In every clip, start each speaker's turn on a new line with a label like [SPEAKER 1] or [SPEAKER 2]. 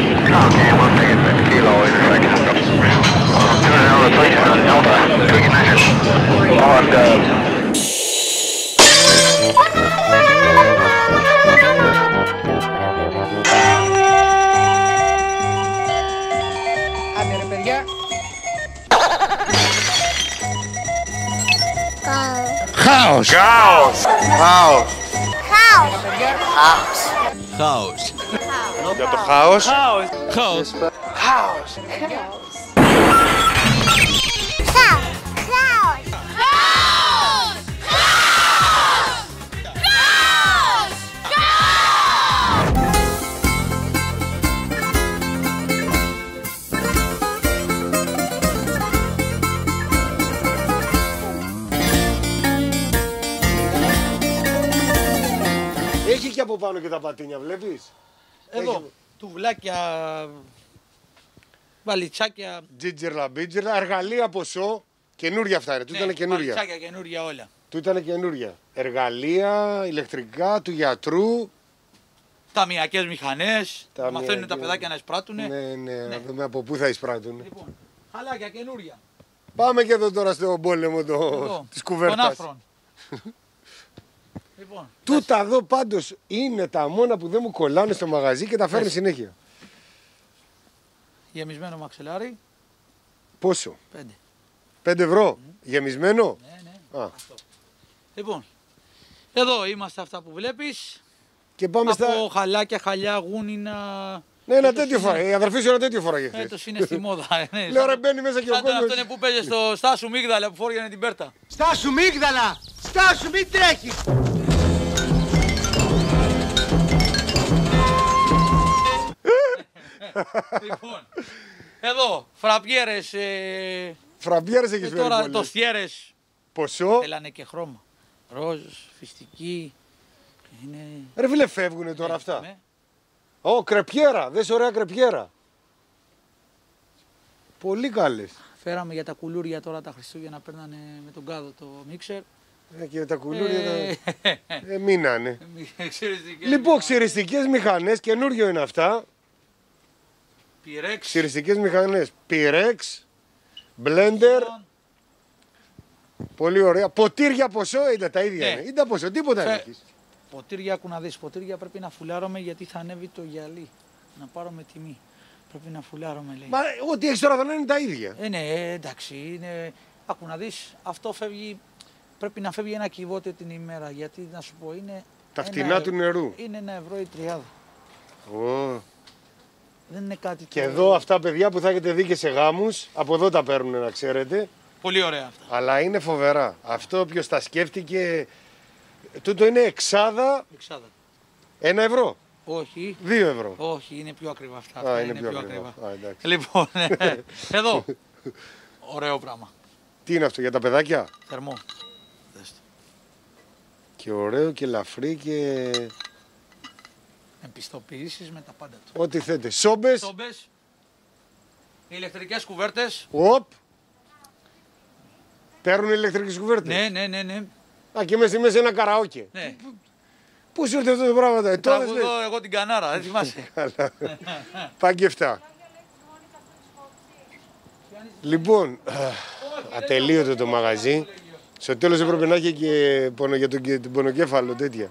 [SPEAKER 1] Okay, we'll take it back kilo intersection. Doing an replacement on Delta, ignition. On
[SPEAKER 2] Άντε ρε παιδιά.
[SPEAKER 3] Χάος!
[SPEAKER 1] Chaos!
[SPEAKER 3] Χάος!
[SPEAKER 4] Χάος.
[SPEAKER 3] Για το χάος.
[SPEAKER 4] Χάος.
[SPEAKER 3] Έχει και από πάνω και τα πατίνια, βλέπεις.
[SPEAKER 2] Εδώ, τουβλάκια, βαλιτσάκια.
[SPEAKER 3] Τζίτζερλα, μπίτζερλα, εργαλεία ποσό. Καινούρια αυτά είναι, του ήταν καινούρια.
[SPEAKER 2] Βαλιτσάκια καινούρια όλα.
[SPEAKER 3] Του ήταν καινούρια. Εργαλεία, ηλεκτρικά, του γιατρού.
[SPEAKER 2] Ταμιακές μηχανές,
[SPEAKER 3] Ταμιακές.
[SPEAKER 2] μαθαίνουν τα παιδάκια να εισπράττουνε.
[SPEAKER 3] Ναι, να δούμε από πού θα εισπράττουν.
[SPEAKER 2] Λοιπόν, χαλάκια καινούρια.
[SPEAKER 3] Πάμε και εδώ τώρα στο πόλεμο
[SPEAKER 2] Εδώ,
[SPEAKER 3] της
[SPEAKER 2] των
[SPEAKER 3] κουβέρτας.
[SPEAKER 2] άφρων. Λοιπόν,
[SPEAKER 3] Τούτα εδώ πάντως είναι τα μόνα που δεν μου κολλάνε στο μαγαζί και τα φέρνει συνέχεια.
[SPEAKER 2] γεμισμένο μαξιλάρι,
[SPEAKER 3] Πόσο,
[SPEAKER 2] 5.
[SPEAKER 3] 5 ευρώ, γεμισμένο.
[SPEAKER 2] Ναι.
[SPEAKER 3] Α,
[SPEAKER 2] Αυτό. Λοιπόν, εδώ είμαστε αυτά που βλέπεις.
[SPEAKER 3] και πάμε
[SPEAKER 2] Από
[SPEAKER 3] στα...
[SPEAKER 2] χαλάκια, χαλιά, γούνινα.
[SPEAKER 3] Ναι, ένα
[SPEAKER 2] Έτος
[SPEAKER 3] τέτοιο
[SPEAKER 2] είναι-
[SPEAKER 3] φορά. Η αδερφή σου ένα τέτοιο φοράγε χθες.
[SPEAKER 2] Έτος είναι στη μόδα. Ναι,
[SPEAKER 3] Λέω ρε μπαίνει μέσα και ο
[SPEAKER 2] σαν το αυτό
[SPEAKER 3] κόσμος.
[SPEAKER 2] είναι που παίζει στο Στάσου Μίγδαλα που φόργαινε την Πέρτα.
[SPEAKER 5] Στάσου μίγδαλα! Στάσου μην τρέχεις!
[SPEAKER 2] Λοιπόν, εδώ, φραπιέρες,
[SPEAKER 3] Φραμπιέρες έχεις φέρει
[SPEAKER 2] τώρα
[SPEAKER 3] πολλές.
[SPEAKER 2] τοστιέρες,
[SPEAKER 3] Ποσό.
[SPEAKER 2] θέλανε και χρώμα. Ροζ, φιστική, είναι...
[SPEAKER 3] Ρε φίλε φεύγουνε τώρα αυτά.
[SPEAKER 2] Ναι.
[SPEAKER 3] Ω, κρεπιέρα, δες ωραία κρεπιέρα. Πολύ καλές.
[SPEAKER 2] Φέραμε για τα κουλούρια τώρα τα Χριστούγεννα, παίρνανε με τον κάδο το μίξερ.
[SPEAKER 3] Και τα κουλούρια μείνανε.
[SPEAKER 2] Ξέρεις τι και-
[SPEAKER 3] Λοιπόν, ξυριστικές μηχανές, καινούριο είναι αυτά.
[SPEAKER 2] Πυρέξ.
[SPEAKER 3] Ξυριστικές μηχανές, Pyrex, Blender, πολύ ωραία. Ποτήρια ποσό είναι τα ίδια.
[SPEAKER 2] Ναι.
[SPEAKER 3] Είναι. Είναι τα ποσό, τίποτα δεν
[SPEAKER 2] Φε-
[SPEAKER 3] έχεις.
[SPEAKER 2] Ποτήρια, άκου να δεις, ποτήρια πρέπει να φουλάρουμε γιατί θα ανέβει το γυαλί. Να πάρουμε τιμή. Πρέπει να φουλάρουμε λέει.
[SPEAKER 3] Μα ό,τι έχεις τώρα δεν είναι τα ίδια.
[SPEAKER 2] Ναι, εντάξει, είναι... Άκου να δεις, αυτό φεύγει, πρέπει να φεύγει ένα κυβότιο την ημέρα, γιατί να σου πω είναι...
[SPEAKER 3] Τα
[SPEAKER 2] ένα
[SPEAKER 3] φτηνά του νερού.
[SPEAKER 2] Είναι 1 ευρώ η τριάδα.
[SPEAKER 3] Ω.
[SPEAKER 2] Δεν είναι κάτι
[SPEAKER 3] Και
[SPEAKER 2] το-
[SPEAKER 3] εδώ αυτά παιδιά που θα έχετε δει και σε γάμους, από εδώ τα παίρνουν να ξέρετε.
[SPEAKER 2] Πολύ ωραία αυτά.
[SPEAKER 3] Αλλά είναι φοβερά. Αυτό όποιος τα σκέφτηκε, τούτο είναι εξάδα
[SPEAKER 2] Εξάδα.
[SPEAKER 3] 1 ευρώ,
[SPEAKER 2] Όχι,
[SPEAKER 3] 2 ευρώ.
[SPEAKER 2] όχι, είναι πιο ακριβά αυτά.
[SPEAKER 3] Α,
[SPEAKER 2] Αυτά
[SPEAKER 3] είναι πιο ακριβά. Α, εντάξει.
[SPEAKER 2] Λοιπόν, εδώ, ωραίο πράγμα,
[SPEAKER 3] Τι είναι αυτό για τα παιδάκια.
[SPEAKER 2] θερμό. Δες το.
[SPEAKER 3] Και ωραίο και ελαφρύ και
[SPEAKER 2] Επιστοποιήσεις με τα πάντα του.
[SPEAKER 3] ό,τι θέτε. Σόμπες.
[SPEAKER 2] Τόμπες, ηλεκτρικές κουβέρτες.
[SPEAKER 3] Οπ. Παίρνουν ηλεκτρικές κουβέρτες.
[SPEAKER 2] Ναι.
[SPEAKER 3] Α, και μέσα στη μέση ένα καραόκε.
[SPEAKER 2] Ναι.
[SPEAKER 3] Πού σου ήρθε αυτό το πράγμα τώρα. Τώρα λες.
[SPEAKER 2] Τραγουδώ εγώ την Κανάρα, δεν θυμάσαι.
[SPEAKER 3] Παγκεφτά. Λοιπόν, ατελείωτο το μαγαζί. Στο τέλος έπρεπε να έχει και για τον πονοκέφαλο τέτοια.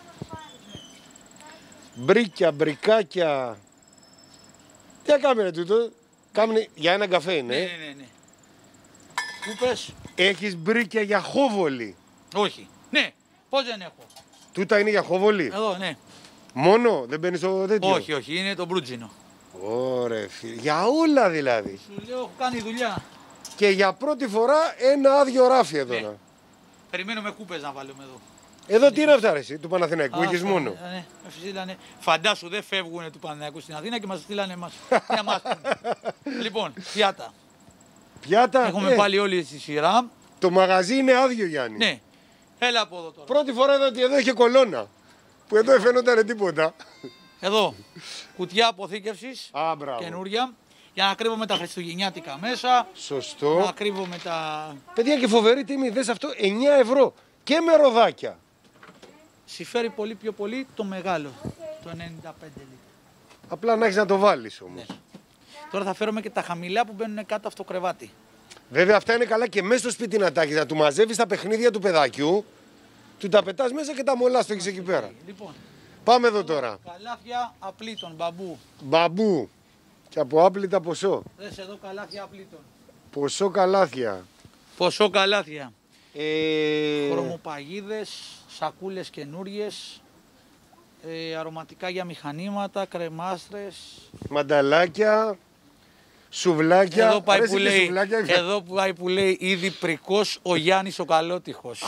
[SPEAKER 3] Μπρίκια, μπρικάκια. Τι έκαμε τούτο. Κάμνε για ένα καφέ είναι.
[SPEAKER 2] Ναι. Κούπες,
[SPEAKER 3] Έχεις μπρίκια για χόβολη.
[SPEAKER 2] όχι. Ναι, πώς δεν έχω.
[SPEAKER 3] Τούτα είναι για χόβολη.
[SPEAKER 2] Εδώ, ναι.
[SPEAKER 3] Μόνο, δεν μπαίνεις στο τέτοιο.
[SPEAKER 2] Όχι, είναι το μπρούτζινο.
[SPEAKER 3] Ωραία φίλε. Για όλα δηλαδή.
[SPEAKER 2] Σου λέω, έχω κάνει δουλειά.
[SPEAKER 3] Και για πρώτη φορά ένα άδειο ράφι εδώ.
[SPEAKER 2] Ναι. Περιμένουμε κούπες να βάλουμε εδώ.
[SPEAKER 3] Εδώ τι είναι αυτά ρε, εσύ, του Παναθηναϊκού, έχεις
[SPEAKER 2] αυτά,
[SPEAKER 3] μόνο.
[SPEAKER 2] Ναι, με στείλανε. Φαντάσου, δεν φεύγουν του Παναθηναϊκού στην Αθήνα και μας στείλανε εμάς. Για μας. Λοιπόν, πιάτα.
[SPEAKER 3] Πιάτα,
[SPEAKER 2] Έχουμε πάλι όλοι στη σειρά.
[SPEAKER 3] το μαγαζί είναι άδειο Γιάννη.
[SPEAKER 2] Ναι. Έλα από εδώ τώρα.
[SPEAKER 3] Πρώτη φορά είδα ότι εδώ είχε κολόνα. Που εδώ δεν φαίνονταν τίποτα.
[SPEAKER 2] Εδώ. Κουτιά αποθήκευσης.
[SPEAKER 3] Α, μπράβο.
[SPEAKER 2] Καινούρια. Για να κρύβουμε τα χριστουγεννιάτικα μέσα.
[SPEAKER 3] Σωστό.
[SPEAKER 2] Να κρύβουμε τα.
[SPEAKER 3] Παιδιά και φοβερή τιμή, δες αυτό, 9 ευρώ. Και με ροδάκια.
[SPEAKER 2] Συμφέρει πολύ πιο πολύ το μεγάλο. Το 95 λίτρα.
[SPEAKER 3] Απλά να έχεις να το βάλεις όμως.
[SPEAKER 2] Ναι. Τώρα θα φέρουμε και τα χαμηλά που μπαίνουν κάτω από το κρεβάτι.
[SPEAKER 3] Βέβαια αυτά είναι καλά και μέσα στο σπίτι να τα έχεις, να του μαζεύεις τα παιχνίδια του παιδάκιου, του τα πετάς μέσα και τα μολάς το έχεις εκεί πέρα.
[SPEAKER 2] Λοιπόν,
[SPEAKER 3] Πάμε εδώ τώρα.
[SPEAKER 2] καλάθια απλήτων, μπαμπού.
[SPEAKER 3] Μπαμπού. Και από άπλυτα ποσό.
[SPEAKER 2] Δες εδώ καλάθια απλήτων.
[SPEAKER 3] Ποσό καλάθια.
[SPEAKER 2] Ποσό καλάθια.
[SPEAKER 3] Ε...
[SPEAKER 2] Χρωμοπαγίδες, σακούλες καινούριες, αρωματικά για μηχανήματα, κρεμάστρες.
[SPEAKER 3] Μανταλάκια. Σουβλάκια.
[SPEAKER 2] Εδώ πάει,
[SPEAKER 3] Αρέσει
[SPEAKER 2] που
[SPEAKER 3] και
[SPEAKER 2] λέει,
[SPEAKER 3] σουβλάκια.
[SPEAKER 2] εδώ πάει που λέει ήδη πρικός ο Γιάννης ο Καλότυχος.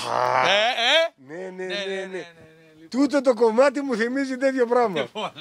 [SPEAKER 3] Ναι. Τούτο το κομμάτι μου θυμίζει τέτοιο πράγμα.
[SPEAKER 2] Λοιπόν,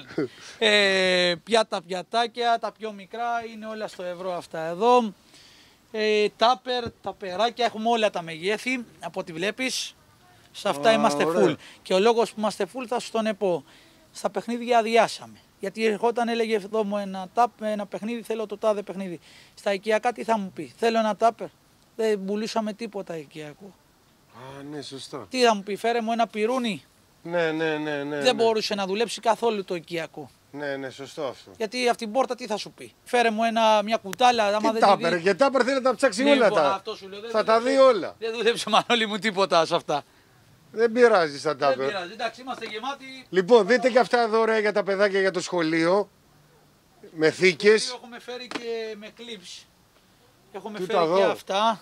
[SPEAKER 2] πιάτα πιατάκια, τα πιο μικρά είναι όλα στο ευρώ αυτά εδώ. Τάπερ, τα περάκια, έχουμε όλα τα μεγέθη από ό,τι βλέπεις. Σε αυτά είμαστε
[SPEAKER 3] ωραία.
[SPEAKER 2] full. Και ο λόγος που είμαστε full θα σου τον πω. Στα παιχνίδια αδειάσαμε. Γιατί ερχόταν, έλεγε εδώ μου ένα παιχνίδι, θέλω το τάδε παιχνίδι. Στα οικιακά τι θα μου πει, θέλω ένα τάπερ. Δεν πουλήσαμε τίποτα οικιακό.
[SPEAKER 3] Α, ναι, σωστά.
[SPEAKER 2] Τι θα μου πει, φέρε μου ένα πυρούνι.
[SPEAKER 3] Ναι.
[SPEAKER 2] Δεν μπορούσε να δουλέψει καθόλου το οικιακό.
[SPEAKER 3] Ναι, σωστό αυτό.
[SPEAKER 2] Γιατί από την πόρτα τι θα σου πει, φέρε μου μια κουτάλα. Άμα
[SPEAKER 3] Τι
[SPEAKER 2] δεν τη
[SPEAKER 3] τάπερ,
[SPEAKER 2] δει-
[SPEAKER 3] και τάπερ θέλει να τα ψάξει
[SPEAKER 2] Λοιπόν,
[SPEAKER 3] όλα τα.
[SPEAKER 2] αυτό σου λέω, δεν
[SPEAKER 3] Θα τα
[SPEAKER 2] δούλεψε-
[SPEAKER 3] δει όλα.
[SPEAKER 2] Δεν δούλεψε Μανώλη μου τίποτα σε αυτά.
[SPEAKER 3] Δεν πειράζει στα
[SPEAKER 2] Δεν
[SPEAKER 3] τάπερ.
[SPEAKER 2] πειράζει, εντάξει, είμαστε γεμάτοι.
[SPEAKER 3] Λοιπόν, δείτε και αυτά εδώ ωραία για τα παιδάκια για το σχολείο. Με θήκες.
[SPEAKER 2] Έχουμε φέρει και με clips. Έχουμε
[SPEAKER 3] Τούτα
[SPEAKER 2] φέρει
[SPEAKER 3] εδώ.
[SPEAKER 2] και αυτά.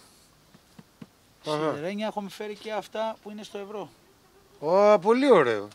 [SPEAKER 3] Αχα.
[SPEAKER 2] Σιδερένια, έχουμε φέρει και αυτά που είναι στο ευρώ.
[SPEAKER 3] Ω, πολύ ωραίο.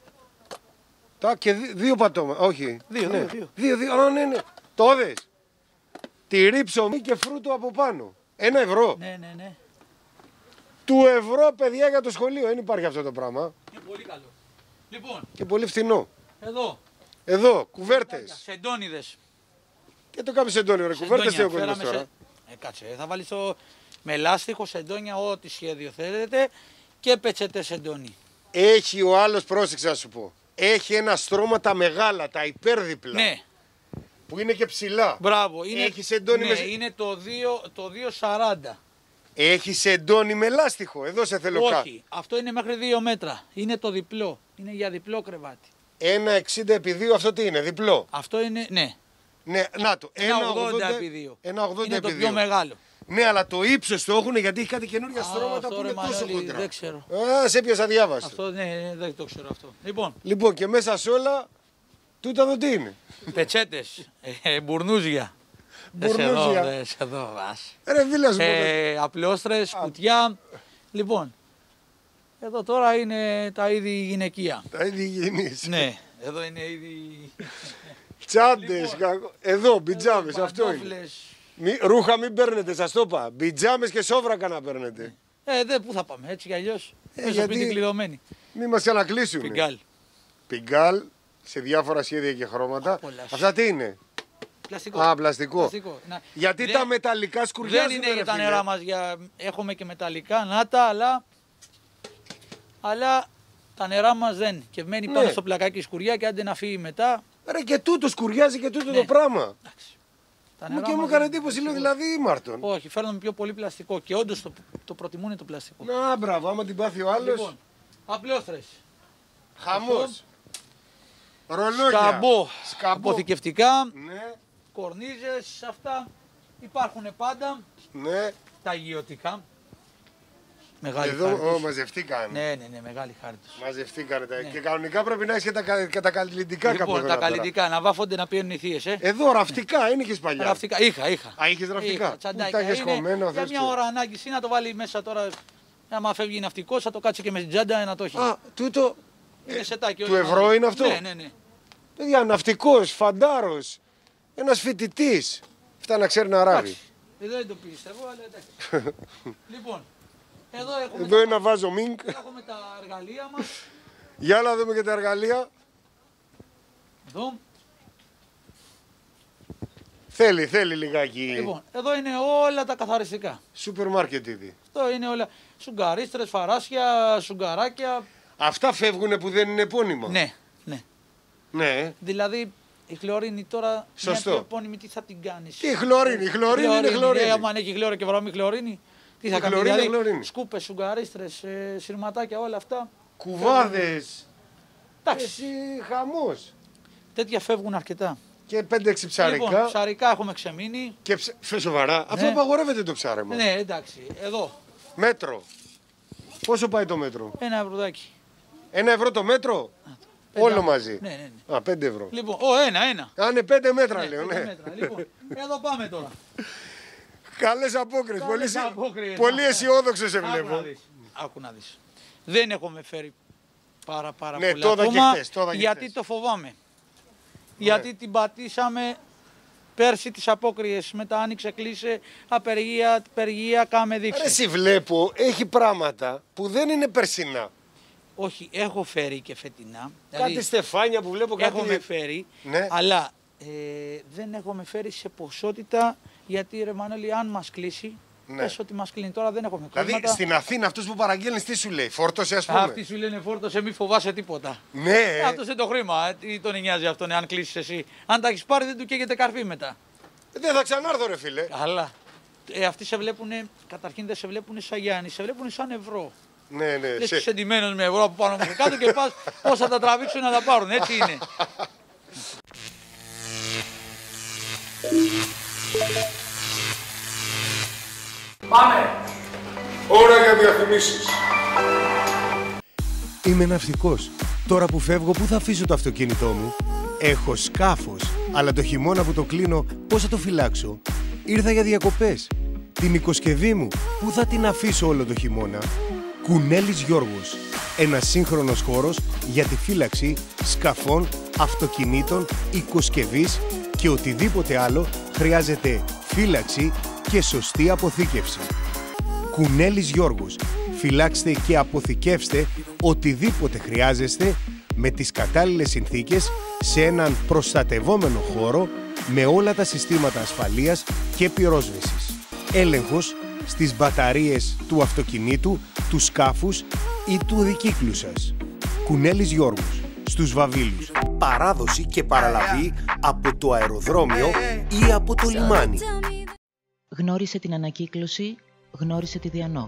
[SPEAKER 3] Τα και δύο πατώματα. Όχι.
[SPEAKER 2] Δύο,
[SPEAKER 3] ναι.
[SPEAKER 2] δύο.
[SPEAKER 3] Δύο. Α, ναι. Το δες. Τυρί, ψωμί και φρούτο από πάνω. 1 ευρώ.
[SPEAKER 2] Ναι.
[SPEAKER 3] Του ευρώ, παιδιά, για το σχολείο. Δεν υπάρχει αυτό το πράγμα.
[SPEAKER 2] Είναι πολύ καλό. Λοιπόν,
[SPEAKER 3] Και πολύ φθηνό.
[SPEAKER 2] εδώ.
[SPEAKER 3] Εδώ, κουβέρτες.
[SPEAKER 2] Σεντόνιδες.
[SPEAKER 3] Και το κάνεις εντόνι, ρε. Κουβέρτες τι ο κόσμος τώρα.
[SPEAKER 2] Κάτσε, θα βάλεις με λάστιχο, σεντόνια, ό,τι σχέδιο θέλετε και πετσετέ σεντόνι.
[SPEAKER 3] Έχει ο άλλος, πρόσεξε να σου πω. Έχει ένα στρώμα τα μεγάλα, τα υπέρδιπλα.
[SPEAKER 2] Ναι,
[SPEAKER 3] Που είναι και ψηλά.
[SPEAKER 2] μπράβο.
[SPEAKER 3] Έχει σεντόνι
[SPEAKER 2] ναι,
[SPEAKER 3] μέσα.
[SPEAKER 2] είναι το 2,40.
[SPEAKER 3] Έχει σεντόνι με λάστιχο. Εδώ σε θέλω κάτω.
[SPEAKER 2] Όχι, αυτό είναι μέχρι 2 μέτρα. Είναι το διπλό. Είναι για διπλό κρεβάτι.
[SPEAKER 3] 1,60 επί 2, αυτό τι είναι, διπλό.
[SPEAKER 2] Αυτό είναι, ναι,
[SPEAKER 3] Ναι, να το.
[SPEAKER 2] 1,80 επί 2.
[SPEAKER 3] 1,80
[SPEAKER 2] Είναι το
[SPEAKER 3] επί
[SPEAKER 2] πιο
[SPEAKER 3] 2.
[SPEAKER 2] μεγάλο.
[SPEAKER 3] Ναι, αλλά το ύψος το έχουν γιατί έχει κάτι καινούργια
[SPEAKER 2] Α,
[SPEAKER 3] στρώματα
[SPEAKER 2] αυτό,
[SPEAKER 3] που
[SPEAKER 2] ρε,
[SPEAKER 3] είναι τόσο
[SPEAKER 2] Μανώλη,
[SPEAKER 3] κοντρά.
[SPEAKER 2] δεν ξέρω.
[SPEAKER 3] Α, σε πιάσα διάβασα.
[SPEAKER 2] Αυτό δεν το ξέρω αυτό. Λοιπόν,
[SPEAKER 3] Λοιπόν, και μέσα σε όλα, τούτα εδώ τι είναι.
[SPEAKER 2] πετσέτες, μπουρνούζια.
[SPEAKER 3] Μπουρνούζια.
[SPEAKER 2] Δες εδώ, βάς.
[SPEAKER 3] Ρε φίλε, σου πω.
[SPEAKER 2] Απλόστρες, κουτιά. Λοιπόν, εδώ τώρα είναι τα είδη γυναικεία.
[SPEAKER 3] Τα ίδια υγιεινείς.
[SPEAKER 2] Ναι, εδώ είναι είδη
[SPEAKER 3] Τσάντες, εδώ, πιτζάμες, αυτό είναι.
[SPEAKER 2] παντόφλες.
[SPEAKER 3] Ρούχα μην παίρνετε, σας το είπα. Πιτζάμες και σόβρακα να παίρνετε.
[SPEAKER 2] Πού θα πάμε, έτσι κι αλλιώς. Μέσα
[SPEAKER 3] γιατί-
[SPEAKER 2] σπίτι κλειδωμένοι.
[SPEAKER 3] Μη μας ανακλείσουν.
[SPEAKER 2] Πιγκάλ.
[SPEAKER 3] Πιγκάλ, σε διάφορα σχέδια και χρώματα.
[SPEAKER 2] Πολλά.
[SPEAKER 3] Αυτά τι είναι.
[SPEAKER 2] Πλαστικό.
[SPEAKER 3] Α, πλαστικό. Γιατί
[SPEAKER 2] Δεν-
[SPEAKER 3] τα μεταλλικά σκουριάζουν.
[SPEAKER 2] Δεν είναι
[SPEAKER 3] ρε
[SPEAKER 2] για τα
[SPEAKER 3] φίλε.
[SPEAKER 2] νερά μας, έχουμε και μεταλλικά, να τα, αλλά τα νερά μας δεν. Και μένει
[SPEAKER 3] Ναι.
[SPEAKER 2] πάνω στο πλακάκι η σκουριά και άντε να φύγει μετά.
[SPEAKER 3] Ρε και τούτο σκουριάζει και τούτο
[SPEAKER 2] Ναι.
[SPEAKER 3] το πράγμα.
[SPEAKER 2] Εντάξει. Τα
[SPEAKER 3] Μου
[SPEAKER 2] νερά
[SPEAKER 3] και μου
[SPEAKER 2] μας
[SPEAKER 3] έκανε
[SPEAKER 2] δεν-
[SPEAKER 3] εντύπωση, λέω δηλαδή ήμαρτον.
[SPEAKER 2] Όχι, φέρνουμε πιο πολύ πλαστικό και όντως το προτιμούν το πλαστικό.
[SPEAKER 3] Να, μπράβο, άμα την πάθει ο άλλος.
[SPEAKER 2] Λοιπόν, απλόστρες.
[SPEAKER 3] Χαμός. Ρολόγια.
[SPEAKER 2] Σκαμπό.
[SPEAKER 3] Σκαμπό.
[SPEAKER 2] Αποθηκευτικά,
[SPEAKER 3] Ναι,
[SPEAKER 2] κορνίζες, αυτά υπάρχουν πάντα.
[SPEAKER 3] ναι.
[SPEAKER 2] Τα υγειωτικά. Μεγάλη
[SPEAKER 3] Εδώ
[SPEAKER 2] χάριτος.
[SPEAKER 3] μαζευτήκαν.
[SPEAKER 2] Ναι, μεγάλη χάριτος.
[SPEAKER 3] Μαζευτήκαν. Και κανονικά πρέπει να έχει και τα καλλιτικά κάπου
[SPEAKER 2] Λοιπόν,
[SPEAKER 3] εδώ
[SPEAKER 2] τα
[SPEAKER 3] να πέρα.
[SPEAKER 2] καλλιτικά να βάφονται να πίνουν οι θείες,
[SPEAKER 3] Εδώ ραφτικά, είναι και παλιά.
[SPEAKER 2] Ραφτικά, είχα.
[SPEAKER 3] Α, είχες ραφτικά.
[SPEAKER 2] Είχα,
[SPEAKER 3] Πού
[SPEAKER 2] τσαντάκια.
[SPEAKER 3] τα έχεις
[SPEAKER 2] Είναι
[SPEAKER 3] χωμένο,
[SPEAKER 2] για
[SPEAKER 3] θες
[SPEAKER 2] μια
[SPEAKER 3] το.
[SPEAKER 2] ώρα ανάγκη να το βάλει μέσα τώρα. Άμα φεύγει ναυτικός θα το κάτσει και με την τσάντα να το έχει.
[SPEAKER 3] Α, τούτο.
[SPEAKER 2] Είναι σετάκι.
[SPEAKER 3] του
[SPEAKER 2] όχι
[SPEAKER 3] ευρώ
[SPEAKER 2] μαζί.
[SPEAKER 3] είναι αυτό?
[SPEAKER 2] Ναι.
[SPEAKER 3] Παιδιά, ναυτικός, φαντάρος, ένας φοιτητής. Αυτά να ξέρει να ράβει.
[SPEAKER 2] Εντάξει. Δεν το πιστεύω, αλλά εντάξει. Λοιπόν, εδώ έχουμε,
[SPEAKER 3] Εδώ ένα βάζο μίνκ.
[SPEAKER 2] έχουμε τα εργαλεία μας.
[SPEAKER 3] Για να δούμε και τα εργαλεία.
[SPEAKER 2] Εδώ.
[SPEAKER 3] Θέλει λιγάκι.
[SPEAKER 2] Λοιπόν, εδώ είναι όλα τα καθαριστικά.
[SPEAKER 3] Σούπερ μάρκετ ήδη.
[SPEAKER 2] Αυτό είναι όλα. Σουγκαρίστρες, φαράσια, σουγκαράκια.
[SPEAKER 3] Αυτά φεύγουν που δεν είναι επώνυμα.
[SPEAKER 2] Ναι.
[SPEAKER 3] Ναι.
[SPEAKER 2] Δηλαδή η χλωρίνη τώρα
[SPEAKER 3] Σωστό.
[SPEAKER 2] μια πιο επώνυμη τι θα την κάνεις.
[SPEAKER 3] Τι χλωρίνη, η χλωρίνη είναι χλωρίνη.
[SPEAKER 2] Άμα αν έχει χλώρο και βρώμη χλωρίνη, τι θα
[SPEAKER 3] Η
[SPEAKER 2] κάνει.
[SPEAKER 3] χλωρίνη,
[SPEAKER 2] Δηλαδή,
[SPEAKER 3] χλωρίνη.
[SPEAKER 2] σκούπες, σουγκαρίστρες, σειρματάκια, όλα αυτά.
[SPEAKER 3] Κουβάδες.
[SPEAKER 2] Εντάξει.
[SPEAKER 3] Εσύ χαμός.
[SPEAKER 2] Τέτοια φεύγουν αρκετά.
[SPEAKER 3] Και 5-6 ψαρικά.
[SPEAKER 2] Λοιπόν, ψαρικά έχουμε ξεμείνει.
[SPEAKER 3] Και σοβαρά.
[SPEAKER 2] Ναι.
[SPEAKER 3] Αυτό απαγορεύεται το ψάρεμα.
[SPEAKER 2] Ναι, εντάξει. Εδώ.
[SPEAKER 3] Μέτρο. Πόσο πάει το μέτρο?
[SPEAKER 2] 1 ευρωδάκι.
[SPEAKER 3] 1 ευρώ το μέτρο. Όλο μαζί.
[SPEAKER 2] Ναι.
[SPEAKER 3] Α, 5 ευρώ.
[SPEAKER 2] Λοιπόν, ένα.
[SPEAKER 3] Α, είναι 5 μέτρα, λέω.
[SPEAKER 2] 5
[SPEAKER 3] Ναι.
[SPEAKER 2] μέτρα. Λοιπόν, εδώ πάμε τώρα.
[SPEAKER 3] Καλές απόκριες.
[SPEAKER 2] Καλές απόκριες.
[SPEAKER 3] Πολύ αισιόδοξο σε
[SPEAKER 2] Άκου να
[SPEAKER 3] βλέπω.
[SPEAKER 2] δεις. Άκου να δεις. Δεν έχουμε φέρει πάρα
[SPEAKER 3] Ναι,
[SPEAKER 2] πολλά
[SPEAKER 3] τώρα και
[SPEAKER 2] ακόμα,
[SPEAKER 3] χθες, τώρα και
[SPEAKER 2] γιατί
[SPEAKER 3] χθες.
[SPEAKER 2] το φοβάμαι. Γιατί την πατήσαμε πέρσι τις απόκριες. Μετά άνοιξε, κλείσε, απεργία, περγία, κάμε δείξει.
[SPEAKER 3] Εσύ βλέπω, έχει πράγματα που δεν είναι περσινά.
[SPEAKER 2] Όχι, έχω φέρει και φετινά.
[SPEAKER 3] Κάτι στεφάνια που βλέπω κάτι...
[SPEAKER 2] Έχουμε φέρει,
[SPEAKER 3] Ναι.
[SPEAKER 2] αλλά δεν έχουμε φέρει σε ποσότητα, γιατί ρε Μανώλη, αν μας κλείσει,
[SPEAKER 3] Ναι.
[SPEAKER 2] πες ότι μας κλείνει. Τώρα δεν έχουμε
[SPEAKER 3] Δηλαδή
[SPEAKER 2] κρούσματα.
[SPEAKER 3] στην Αθήνα αυτός που παραγγέλνεις τι σου λέει, φόρτωσε ας πούμε.
[SPEAKER 2] Αυτοί σου λένε φόρτωσε, μη φοβάσαι τίποτα.
[SPEAKER 3] Ναι.
[SPEAKER 2] Αυτό είναι το χρήμα. Τι τον νοιάζει αυτόν, αν κλείσει εσύ. Αν τα έχει πάρει, δεν του καίγεται καρφί μετά.
[SPEAKER 3] Δεν θα ξανάρθω ρε φίλε.
[SPEAKER 2] Καλά. Αυτοί σε βλέπουν, καταρχήν δεν σε βλέπουν σαν Γιάννη, σε βλέπουν σαν ευρώ.
[SPEAKER 3] Ναι, ναι.
[SPEAKER 2] Λες τους εντυμένους με ευρώ από πάνω μέχρι κάτω και πας πώς θα τα τραβήξουν να τα πάρουν. Έτσι είναι. Πάμε!
[SPEAKER 3] Ώρα για διαφημίσεις.
[SPEAKER 6] Είμαι ναυτικός. Τώρα που φεύγω, πού θα αφήσω το αυτοκίνητό μου? Έχω σκάφος, αλλά το χειμώνα που το κλείνω, πώς θα το φυλάξω? Ήρθα για διακοπές. Την οικοσκευή μου, πού θα την αφήσω όλο το χειμώνα? Κουνέλης Γιώργος. Ένας σύγχρονος χώρος για τη φύλαξη σκαφών, αυτοκινήτων, οικοσκευής και οτιδήποτε άλλο χρειάζεται φύλαξη και σωστή αποθήκευση. Κουνέλης Γιώργος. Φυλάξτε και αποθηκεύστε οτιδήποτε χρειάζεστε με τις κατάλληλες συνθήκες σε έναν προστατευόμενο χώρο με όλα τα συστήματα ασφαλείας και πυρόσβεσης. Έλεγχος στις μπαταρίες του αυτοκινήτου, του σκάφους ή του δικύκλου σας. Κουνέλης Γιώργος. Στους Βαβίλους. Παράδοση και παραλαβή από το αεροδρόμιο ή από το λιμάνι.
[SPEAKER 7] Γνώρισε την ανακύκλωση, γνώρισε τη Διανόχ.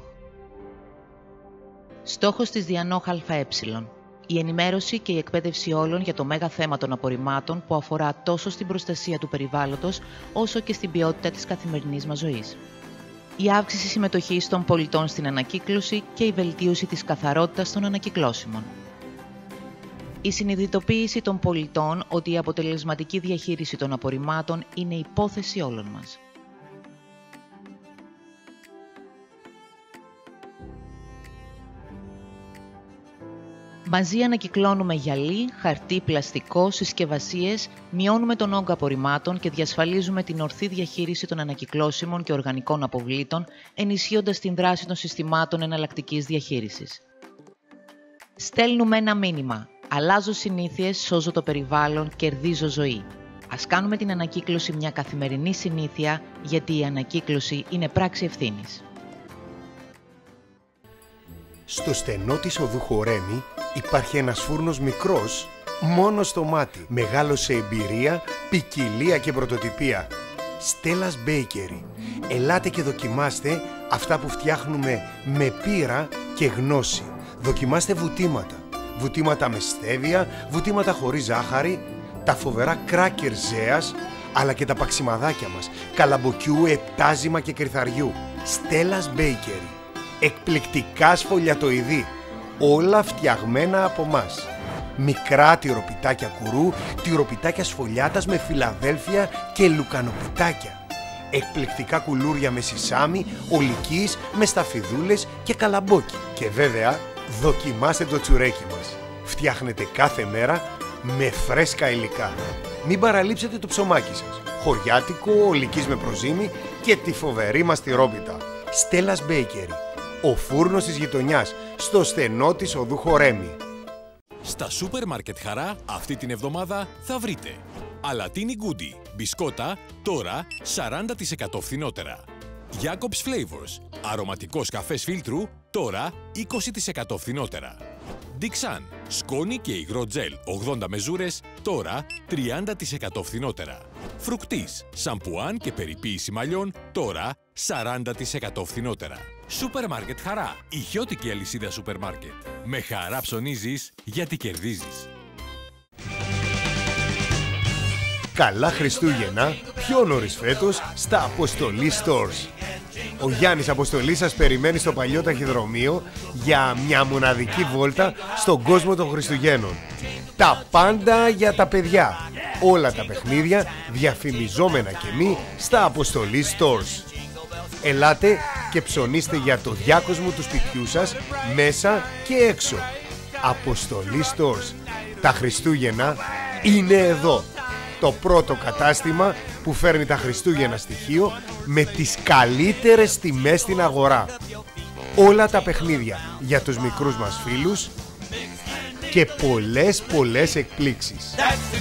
[SPEAKER 7] Στόχος της Διανόχ ΑΕ. Η ενημέρωση και η εκπαίδευση όλων για το μέγα θέμα των απορριμμάτων που αφορά τόσο στην προστασία του περιβάλλοντος όσο και στην ποιότητα της καθημερινής μας ζωής. Η αύξηση συμμετοχής των πολιτών στην ανακύκλωση και η βελτίωση της καθαρότητας των ανακυκλώσιμων. Η συνειδητοποίηση των πολιτών ότι η αποτελεσματική διαχείριση των απορριμμάτων είναι υπόθεση όλων μας. Μαζί ανακυκλώνουμε γυαλί, χαρτί, πλαστικό, συσκευασίες, μειώνουμε τον όγκο απορριμμάτων και διασφαλίζουμε την ορθή διαχείριση των ανακυκλώσιμων και οργανικών αποβλήτων, ενισχύοντας την δράση των συστημάτων εναλλακτικής διαχείρισης. Στέλνουμε ένα μήνυμα. Αλλάζω συνήθειες, σώζω το περιβάλλον, κερδίζω ζωή. Ας κάνουμε την ανακύκλωση μια καθημερινή συνήθεια, γιατί η ανακύκλωση είναι πράξη ευθύνης.
[SPEAKER 6] Στο στενό της οδού Χορέμη υπάρχει ένας φούρνος μικρός, μόνο στο μάτι. Μεγάλος σε εμπειρία, ποικιλία και πρωτοτυπία. Στέλλας Bakery. Ελάτε και δοκιμάστε αυτά που φτιάχνουμε με πείρα και γνώση. Δοκιμάστε βουτήματα. Βουτήματα με στέβια, βουτήματα χωρίς ζάχαρη, τα φοβερά κράκερ ζέας, αλλά και τα παξιμαδάκια μας, καλαμποκιού, επτάζημα και κρυθαριού. Στέλλας Bakery. Εκπληκτικά σφολιατοειδή, όλα φτιαγμένα από μας. Μικρά τυροπιτάκια κουρού, τυροπιτάκια σφολιάτας με φιλαδέλφια και λουκανοπιτάκια. Εκπληκτικά κουλούρια με σισάμι, ολικής, με σταφιδούλες και καλαμπόκι. Και βέβαια, δοκιμάστε το τσουρέκι μας. Φτιάχνετε κάθε μέρα με φρέσκα υλικά. Μην παραλείψετε το ψωμάκι σας. Χωριάτικο, ολικής με προζύμι και τη φοβερή μας τυρόπιτα. Στέλλας Bakery. Ο φούρνος της γειτονιάς, στο στενό της οδού Χορέμη.
[SPEAKER 8] Στα σούπερ μάρκετ Χαρά αυτή την εβδομάδα θα βρείτε αλατίνι γκούντι, μπισκότα, τώρα 40% φθηνότερα. Jacob's Flavors, αρωματικός καφές φίλτρου, τώρα 20% φθηνότερα. Dixan, σκόνη και υγρό τζέλ 80 μεζούρες, τώρα 30% φθηνότερα. Φρουκτής, σαμπουάν και περιποίηση μαλλιών, τώρα 40% φθηνότερα. Σούπερ μάρκετ Χαρά, ηχιώτικη αλυσίδα σούπερ μάρκετ. Με χαρά ψωνίζεις γιατί κερδίζεις.
[SPEAKER 6] Καλά Χριστούγεννα, πιο νωρίς φέτος, στα Αποστολή Stores. Ο Γιάννης Αποστολής σας περιμένει στο παλιό ταχυδρομείο για μια μοναδική βόλτα στον κόσμο των Χριστουγέννων. Τα πάντα για τα παιδιά. Όλα τα παιχνίδια διαφημιζόμενα και μη στα Αποστολή Stores. Ελάτε και ψωνίστε για το διάκοσμο του σπιτιού σας, μέσα και έξω. Αποστολή Stores. Τα Χριστούγεννα είναι εδώ. Το πρώτο κατάστημα που φέρνει τα Χριστούγεννα στοιχείο με τις καλύτερες τιμές στην αγορά. Όλα τα παιχνίδια για τους μικρούς μας φίλους και πολλές εκπλήξεις.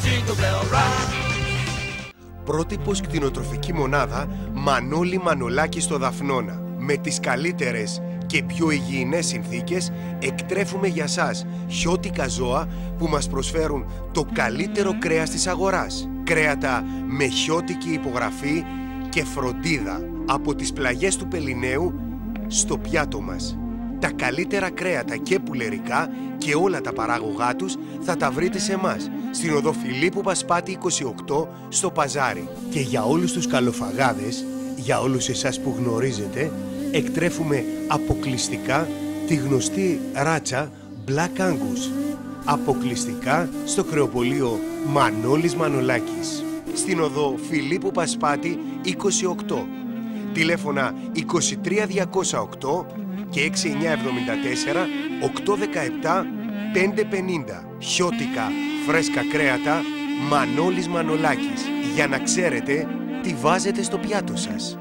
[SPEAKER 6] Πρότυπος κτηνοτροφική μονάδα Μανώλη Μανολάκη στο Δαφνώνα. Με τις καλύτερες και πιο υγιεινές συνθήκες εκτρέφουμε για σας χιώτικα ζώα που μας προσφέρουν το καλύτερο κρέας της αγοράς. Κρέατα με χιώτικη υπογραφή και φροντίδα από τις πλαγιές του Πελιναίου στο πιάτο μας. Τα καλύτερα κρέατα και πουλερικά και όλα τα παράγωγά τους θα τα βρείτε σε εμάς, στην οδό Φιλίππου Πασπάτη 28 στο Παζάρι. Και για όλους τους καλοφαγάδες, για όλους εσάς που γνωρίζετε, εκτρέφουμε αποκλειστικά τη γνωστή ράτσα Black Angus. Αποκλειστικά στο κρεοπωλείο Μανώλης Μανολάκης, στην οδό Φιλίππου Πασπάτη 28. Τηλέφωνα 23208 και 6974 817 550. Χιώτικα φρέσκα κρέατα Μανώλης Μανολάκης, για να ξέρετε τι βάζετε στο πιάτο σας.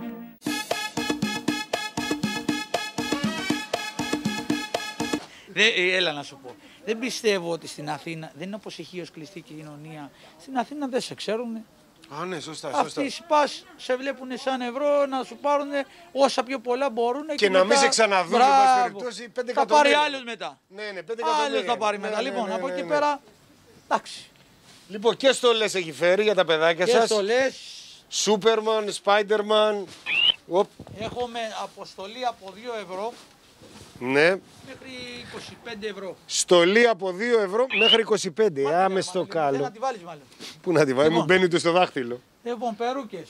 [SPEAKER 2] Έλα να σου πω. Δεν πιστεύω ότι στην Αθήνα, δεν είναι όπως ηχείως κλειστή κοινωνία. Στην Αθήνα δεν σε ξέρουν.
[SPEAKER 3] Α, ναι, σωστά.
[SPEAKER 2] Αυτοί πας, σε βλέπουν σαν ευρώ, να σου πάρουν όσα πιο πολλά μπορούν.
[SPEAKER 3] Και να μην σε ξαναδούν, εν πάση περιπτώσει, 5 εκατομμύρια.
[SPEAKER 2] Θα πάρει άλλος μετά.
[SPEAKER 3] Ναι, 5 εκατομμύρια.
[SPEAKER 2] Άλλος θα πάρει μετά. Λοιπόν, από εκεί πέρα, εντάξει.
[SPEAKER 3] Λοιπόν, και στολές έχει φέρει για τα παιδάκια σας.
[SPEAKER 2] Και στολές.
[SPEAKER 3] Σούπερμαν, Σπάιντερμαν.
[SPEAKER 2] Έχουμε αποστολή από 2 ευρώ.
[SPEAKER 3] Ναι.
[SPEAKER 2] Μέχρι 25 ευρώ.
[SPEAKER 3] Στολή από 2 ευρώ μέχρι 25. Άμε στο κάλο.
[SPEAKER 2] Δεν να τη βάλεις μάλλον.
[SPEAKER 3] Πού να τη βάλει, μου μπαίνει το στο δάχτυλο.
[SPEAKER 2] Λοιπόν, περούκες.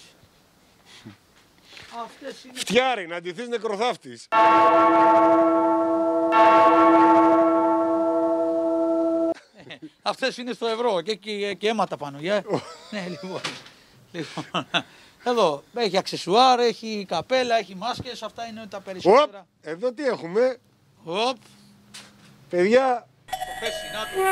[SPEAKER 2] Αυτές είναι...
[SPEAKER 3] Φτιάρι, να ντυθείς νεκροθάφτης.
[SPEAKER 2] Αυτές είναι στο ευρώ και αίματα πάνω. Ναι, λοιπόν. Εδώ έχει αξεσουάρ, έχει καπέλα, έχει μάσκες, αυτά είναι τα περισσότερα.
[SPEAKER 3] Εδώ τι έχουμε.
[SPEAKER 2] Οπ.
[SPEAKER 3] Παιδιά.
[SPEAKER 2] Το φέση, να το.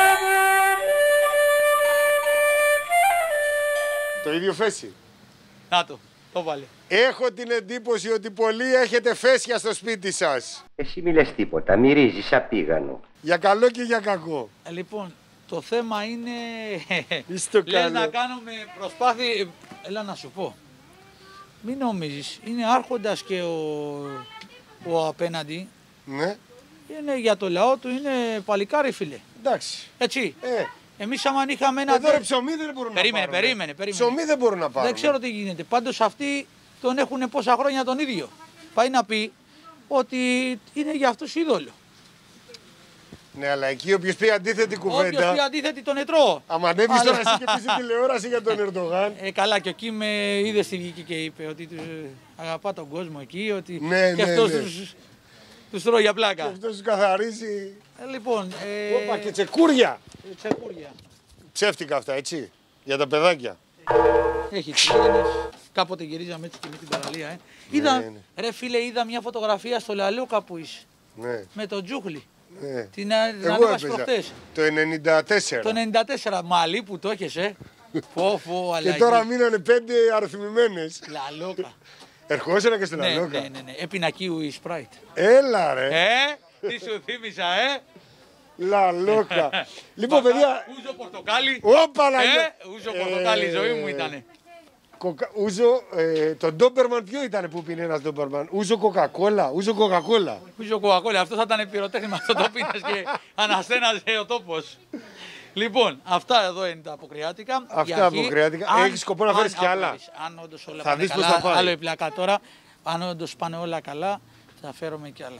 [SPEAKER 3] Το ίδιο φέση.
[SPEAKER 2] Να το βάλε.
[SPEAKER 3] Έχω την εντύπωση ότι πολλοί έχετε φέσια στο σπίτι σας.
[SPEAKER 9] Εσύ μη λες τίποτα, μυρίζεις απίγανο.
[SPEAKER 3] Για καλό και για κακό.
[SPEAKER 2] Λοιπόν, το θέμα είναι...
[SPEAKER 3] Είστε
[SPEAKER 2] λες να κάνουμε προσπάθεια... Έλα να σου πω. Μην νομίζεις, είναι άρχοντας και ο απέναντι.
[SPEAKER 3] Ναι.
[SPEAKER 2] Είναι για το λαό του, είναι παλικάρι φίλε.
[SPEAKER 3] Εντάξει.
[SPEAKER 2] Έτσι. Εμείς άμα είχαμε ένα...
[SPEAKER 3] Εδώ ρε ψωμί δεν μπορούν να πάρουν.
[SPEAKER 2] Περίμενε.
[SPEAKER 3] Ψωμί δεν μπορούν να πάρουν.
[SPEAKER 2] Δεν ξέρω τι γίνεται. Πάντως αυτοί τον έχουν πόσα χρόνια τον ίδιο. Πάει να πει ότι είναι για αυτούς είδωλο.
[SPEAKER 3] Ναι, αλλά εκεί όποιος πει αντίθετη κουβέντα.
[SPEAKER 2] Όποιος πει αντίθετη τον ετρώ.
[SPEAKER 3] Άμα ανέβεις τώρα εσύ και πεις στην τηλεόραση για τον Ερντογάν.
[SPEAKER 2] Καλά, και εκεί με είδε στη βγήκη και είπε ότι αγαπά τον κόσμο εκεί. Ότι
[SPEAKER 3] ναι,
[SPEAKER 2] και αυτός τους τρώει για πλάκα.
[SPEAKER 3] Και αυτός τους καθαρίζει.
[SPEAKER 2] Λοιπόν.
[SPEAKER 3] Όπα, και τσεκούρια.
[SPEAKER 2] Τσεκούρια.
[SPEAKER 3] Ψεύτικα αυτά, έτσι. Για τα παιδάκια.
[SPEAKER 2] Έχει τσιγένες. Κάποτε γυρίζαμε έτσι και με την παραλία. Είδα, ρε φίλε, είδα μια φωτογραφία στο Λαλόκα που είσαι.
[SPEAKER 3] Ναι.
[SPEAKER 2] Με τον Τζούχλι.
[SPEAKER 3] Ναι.
[SPEAKER 2] Την ανέβασε προχτές.
[SPEAKER 3] Το 94.
[SPEAKER 2] Το 94. Μαλλί που το έχεις, Φόφο, αλλαγή.
[SPEAKER 3] Και τώρα μείνανε 5 αριθμημένες.
[SPEAKER 2] Λαλόκα.
[SPEAKER 3] Ερχόσαινα και στην Λαλόκα.
[SPEAKER 2] Ναι. Επινακίου η Sprite.
[SPEAKER 3] Έλα ρε.
[SPEAKER 2] Τι σου θύμισα,
[SPEAKER 3] Λαλόκα. Λοιπόν, παιδιά.
[SPEAKER 2] Ούζο πορτοκάλι.
[SPEAKER 3] Όπα,
[SPEAKER 2] ούζο πορτοκάλι, η ζωή μου ήτανε.
[SPEAKER 3] Ούζο, το Ντόμπερμαν ποιο ήταν που πίνει ένας Ντόμπερμαν. Ούζο κοκακόλα. Ούζο κοκακόλα.
[SPEAKER 2] Ούζο κοκακόλα. Αυτό θα ήταν πυροτέχνημα. Αυτό το πίνας και αναστέναζε ο τόπος. Λοιπόν, αυτά εδώ είναι τα αποκριάτικα.
[SPEAKER 3] Αυτά αποκριάτικα. Έχεις σκοπό να φέρεις κι άλλα.
[SPEAKER 2] Αν όντως όλα
[SPEAKER 3] θα
[SPEAKER 2] πάνε
[SPEAKER 3] δεις
[SPEAKER 2] καλά,
[SPEAKER 3] πώς θα πάει.
[SPEAKER 2] άλλο η πλάκα τώρα. Αν όντως πάνε όλα καλά, θα φέρουμε κι άλλα.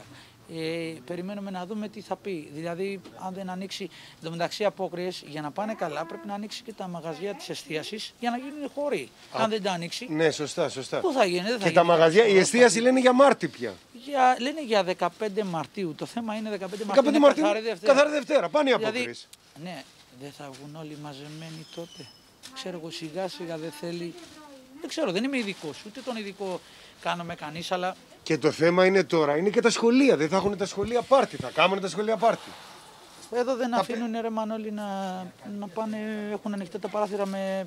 [SPEAKER 2] Περιμένουμε να δούμε τι θα πει. Δηλαδή, αν δεν ανοίξει εντωμεταξύ απόκριες, για να πάνε καλά, πρέπει να ανοίξει και τα μαγαζιά της εστίασης για να γίνουν χώροι. Αν δεν τα ανοίξει.
[SPEAKER 3] Ναι, σωστά.
[SPEAKER 2] Πού θα γίνει, δεν θα
[SPEAKER 3] και τα μαγαζιά, η εστίαση λένε για Μάρτι πια.
[SPEAKER 2] Λένε για 15 Μαρτίου. Το θέμα είναι 15
[SPEAKER 3] 15
[SPEAKER 2] Μαρτίου.
[SPEAKER 3] Καθαρή Δευτέρα. Πάνε οι
[SPEAKER 2] δηλαδή,
[SPEAKER 3] απόκριες.
[SPEAKER 2] ναι, δεν θα βγουν όλοι μαζεμένοι τότε. Ξέρω εγώ, σιγά σιγά δεν θέλει. Δεν ξέρω, δεν είμαι ειδικό. Ούτε τον ειδικό κάνουμε κανείς, αλλά.
[SPEAKER 3] Και το θέμα είναι τώρα, είναι και τα σχολεία. Δεν θα έχουν τα σχολεία πάρτι. Θα κάνουν τα σχολεία πάρτι.
[SPEAKER 2] Εδώ δεν αφήνουν ρε Μανώλη να πάνε. Έχουν ανοιχτά τα παράθυρα με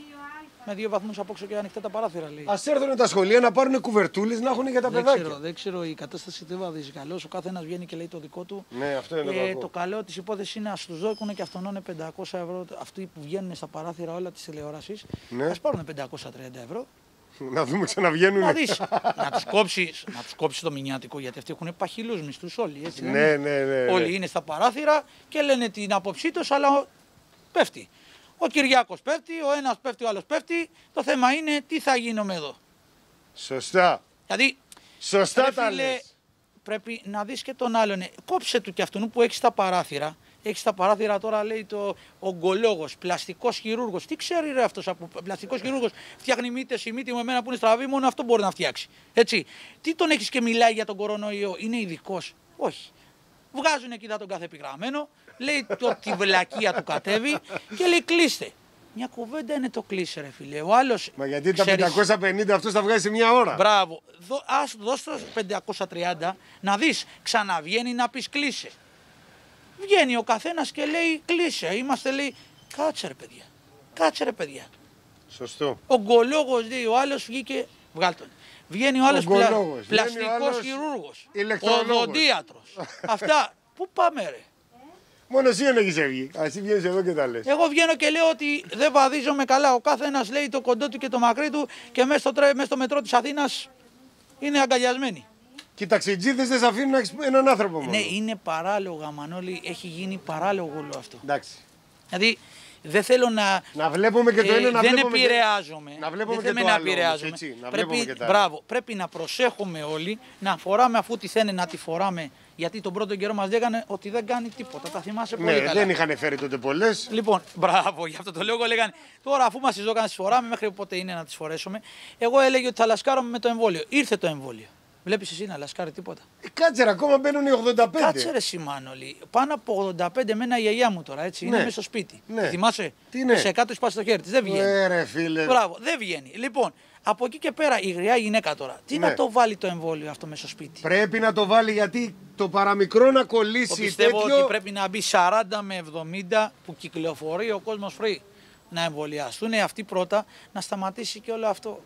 [SPEAKER 2] 2 βαθμούς απόξω και ανοιχτά τα παράθυρα, λέει.
[SPEAKER 3] Ας έρθουν τα σχολεία να πάρουν κουβερτούλες να έχουν για τα παιδάκια.
[SPEAKER 2] Δεν ξέρω, η κατάσταση δεν βαδίζει καλώς. Ο καθένας βγαίνει και λέει το δικό του.
[SPEAKER 3] Ναι, αυτό είναι το κακό.
[SPEAKER 2] Το καλό της υπόθεσης είναι να τους δώκουν και αυτόν 500 ευρώ. Αυτοί που βγαίνουν στα παράθυρα όλα της τηλεόρασης. Ναι. Ας πάρουν 530 ευρώ.
[SPEAKER 3] Να δούμε ξαναβγαίνουν.
[SPEAKER 2] Να δεις, να τους κόψει το μηνιάτικο, γιατί αυτοί έχουν παχυλούς μισθούς όλοι. Έτσι,
[SPEAKER 3] ναι.
[SPEAKER 2] Όλοι είναι στα παράθυρα και λένε την άποψή τους, αλλά πέφτει. Ο Κυριάκος πέφτει, ο ένας πέφτει, ο άλλος πέφτει. Το θέμα είναι τι θα γίνουμε εδώ.
[SPEAKER 3] Σωστά.
[SPEAKER 2] Δηλαδή,
[SPEAKER 3] σωστά τα λες.
[SPEAKER 2] Πρέπει να δεις και τον άλλον. Κόψε του κι αυτόν που έχει στα παράθυρα. Έχει στα παράθυρα τώρα, λέει, ογκολόγος, πλαστικός χειρούργος. Τι ξέρει ρε αυτός από πλαστικός χειρούργος? Φτιάχνει μύτες, η μύτη με εμένα που είναι στραβή, μόνο αυτό μπορεί να φτιάξει. Έτσι. Τι τον έχεις και μιλάει για τον κορονοϊό? Είναι ειδικός? Όχι. Βγάζουν εκεί τον κάθε επιγραμμένο, λέει τη βλακεία του κατέβει και λέει κλείστε. Μια κουβέντα είναι το κλείσε, ρε φίλε. Ο άλλος.
[SPEAKER 3] Μα γιατί τα 550 αυτός θα βγάζει σε μια ώρα?
[SPEAKER 2] Μπράβο. Δώσ' το 530 να δεις. Ξαναβγαίνει να πεις κλείσε. Βγαίνει ο καθένας και λέει κλείσε. Είμαστε, λέει, κάτσε ρε παιδιά. Κάτσε ρε παιδιά.
[SPEAKER 3] Σωστό.
[SPEAKER 2] Ο γκολόγος, λέει, ο άλλος βγήκε. Βγάλ' τον. Βγαίνει ο άλλος πλαστικός χειρούργος. Οδοντίατρος. Αυτά. Πού πάμε ρε?
[SPEAKER 3] Μόνο εσύ δεν έχεις βγει. Εσύ βγαίνεις εδώ και τα λες.
[SPEAKER 2] Εγώ βγαίνω και λέω ότι δεν βαδίζομαι καλά. Ο καθένας λέει το κοντό του και το μακρύ του και μέσα στο μετρό της Αθήνας είναι αγκαλιασμένοι.
[SPEAKER 3] Και οι ταξιτζίδες δεν σε αφήνουν να έχεις έναν άνθρωπο μόνο.
[SPEAKER 2] Ναι, είναι παράλογα, Μανώλη. Έχει γίνει παράλογο όλο αυτό.
[SPEAKER 3] Εντάξει.
[SPEAKER 2] Δηλαδή δεν θέλω να
[SPEAKER 3] βλέπουμε και το ένα,
[SPEAKER 2] δεν επηρεάζομαι.
[SPEAKER 3] Να βλέπουμε
[SPEAKER 2] δεν
[SPEAKER 3] και το άλλο. Έτσι,
[SPEAKER 2] πρέπει να προσέχουμε όλοι, να φοράμε αφού τη θένε να τη φοράμε. Γιατί τον πρώτο καιρό μας λέγανε ότι δεν κάνει τίποτα. Τα θυμάσαι πολύ καλά.
[SPEAKER 3] Δεν είχαν φέρει τότε πολλές.
[SPEAKER 2] Λοιπόν, μπράβο, γι' αυτό το λόγο λέγανε. Τώρα, αφού μας τις δώκανε, τις φοράμε, μέχρι πότε είναι να τις φορέσουμε. Εγώ έλεγα ότι θα λασκάρουμε με το εμβόλιο. Ήρθε το εμβόλιο. Βλέπεις εσύ να λασκάρει τίποτα?
[SPEAKER 3] Κάτσε, ακόμα μπαίνουν οι 85.
[SPEAKER 2] Κάτσε ρε Σιμάνολη. Πάνω από 85 μένα η γιαγιά μου τώρα, έτσι. Είναι μέσα στο σπίτι.
[SPEAKER 3] Ναι.
[SPEAKER 2] Θυμάσαι?
[SPEAKER 3] Τι ναι?
[SPEAKER 2] Σε κάτω σπάσει το χέρι της. Δεν βγαίνει.
[SPEAKER 3] Ρε φίλε.
[SPEAKER 2] Μπράβο, δεν βγαίνει. Λοιπόν, από εκεί και πέρα η γριά γυναίκα τώρα. Τι να το βάλει το εμβόλιο αυτό μέσα στο σπίτι?
[SPEAKER 3] Πρέπει να το βάλει γιατί το παραμικρό να κολλήσει.
[SPEAKER 2] Πιστεύω ότι πρέπει να μπει 40 με 70 που κυκλοφορεί ο κόσμος free. Να εμβολιαστούν αυτοί πρώτα, να σταματήσει και όλο αυτό.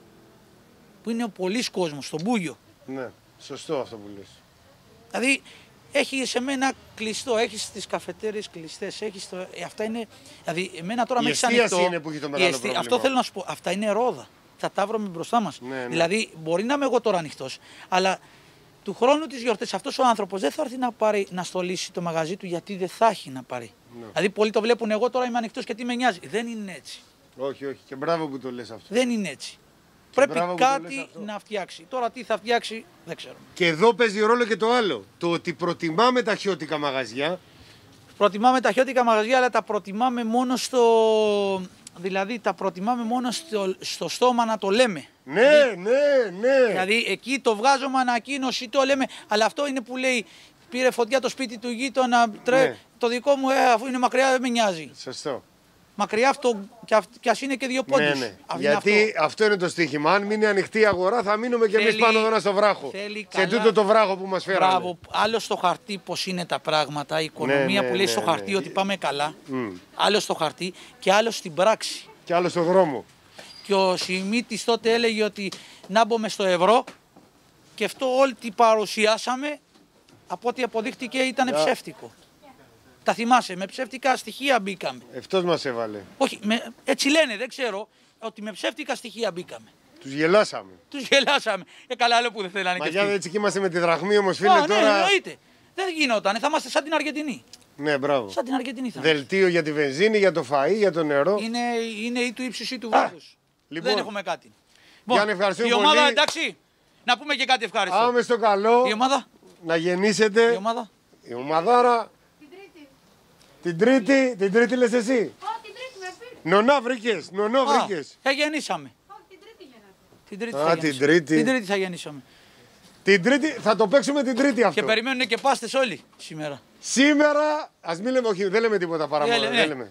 [SPEAKER 2] Που είναι ο πολλής κόσμος, στον Μπούγιο.
[SPEAKER 3] Ναι, σωστό αυτό που λες.
[SPEAKER 2] Δηλαδή, έχει σε μένα κλειστό, έχει τις καφετέρειες κλειστές, έχεις το. Αυτά είναι. Δηλαδή, εμένα τώρα με έχει ανοιχτό.
[SPEAKER 3] Είναι που έχει το μεγάλο πρόβλημα.
[SPEAKER 2] Αυτό θέλω να σου πω. Αυτά είναι ρόδα. Θα τα βρούμε μπροστά μας.
[SPEAKER 3] Ναι.
[SPEAKER 2] Δηλαδή, μπορεί να είμαι εγώ τώρα ανοιχτός, αλλά του χρόνου της γιορτής αυτός ο άνθρωπος δεν θα έρθει να πάρει να στολίσει το μαγαζί του γιατί δεν θα έχει να πάρει. Ναι. Δηλαδή, πολλοί το βλέπουν εγώ τώρα είμαι ανοιχτός και τι με νοιάζει. Δεν είναι έτσι.
[SPEAKER 3] Όχι, όχι. Και μπράβο που το λες αυτό.
[SPEAKER 2] Δεν είναι έτσι. Πρέπει κάτι να φτιάξει. Τώρα τι θα φτιάξει δεν ξέρω.
[SPEAKER 3] Και εδώ παίζει ρόλο και το άλλο. Το ότι προτιμάμε τα χιώτικα μαγαζιά.
[SPEAKER 2] Προτιμάμε τα χιώτικα μαγαζιά, αλλά τα προτιμάμε μόνο στο. Δηλαδή τα προτιμάμε μόνο στο στόμα να το λέμε.
[SPEAKER 3] Ναι, ναι.
[SPEAKER 2] Δηλαδή εκεί το βγάζουμε ανακοίνωση, το λέμε. Αλλά αυτό είναι που λέει πήρε φωτιά το σπίτι του γείτονα. Ναι. Το δικό μου αφού είναι μακριά δεν με νοιάζει.
[SPEAKER 3] Σωστό.
[SPEAKER 2] Μακριά αυτό κι ας είναι και 2 πόντους.
[SPEAKER 3] Ναι. Γιατί αυτό είναι το στοίχημα. Αν μείνει ανοιχτή η αγορά, θα μείνουμε κι εμείς πάνω εδώ στο βράχο. Σε τούτο το βράχο που μας φέρανε.
[SPEAKER 2] Μπράβο. Άλλο στο χαρτί πώς είναι τα πράγματα, η οικονομία που λέει στο χαρτί ότι πάμε καλά. Άλλο στο χαρτί και άλλο στην πράξη.
[SPEAKER 3] Και άλλο στο δρόμο.
[SPEAKER 2] Και ο Σιμίτης τότε έλεγε ότι να μπούμε στο ευρώ και αυτό όλοι τι παρουσιάσαμε από ό,τι αποδείχτηκε ήταν ψεύτικο. Τα θυμάσαι, με ψεύτικα στοιχεία μπήκαμε.
[SPEAKER 3] Αυτός μας έβαλε.
[SPEAKER 2] Όχι, έτσι λένε, δεν ξέρω, ότι με ψεύτικα στοιχεία μπήκαμε.
[SPEAKER 3] Τους γελάσαμε.
[SPEAKER 2] Τους γελάσαμε. Καλά, άλλο που δεν θέλανε και αυτοί.
[SPEAKER 3] Μα έτσι και είμαστε με τη δραχμή όμως, φίλε, τώρα.
[SPEAKER 2] Ναι, εννοείται. Δεν γινόταν, θα είμαστε σαν την Αργεντινή.
[SPEAKER 3] Ναι, μπράβο.
[SPEAKER 2] Σαν την Αργεντινή θα.
[SPEAKER 3] Δελτίο για τη βενζίνη, για το φαΐ, για το νερό.
[SPEAKER 2] Είναι ή του ύψους ή του βάθους.
[SPEAKER 3] Λοιπόν,
[SPEAKER 2] δεν έχουμε κάτι.
[SPEAKER 3] Γιάννη, ευχαριστούμε
[SPEAKER 2] η ομάδα
[SPEAKER 3] πολύ.
[SPEAKER 2] Εντάξει, να πούμε και κάτι ευχάριστο.
[SPEAKER 3] Πάμε στο καλό.
[SPEAKER 2] Η ομάδα.
[SPEAKER 3] να γεννήσετε.
[SPEAKER 2] Η ομάδα.
[SPEAKER 3] Η ομαδάρα. Την Τρίτη λες εσύ. Νονά βρήκες.
[SPEAKER 2] Γεννήσαμε.
[SPEAKER 3] Την Τρίτη.
[SPEAKER 2] Την Τρίτη θα γεννήσαμε.
[SPEAKER 3] Την Τρίτη θα το παίξουμε την Τρίτη αυτό.
[SPEAKER 2] Και περιμένουν και πάστες όλοι σήμερα.
[SPEAKER 3] Σήμερα, ας μην λέμε, όχι, δεν λέμε τίποτα παραπάνω.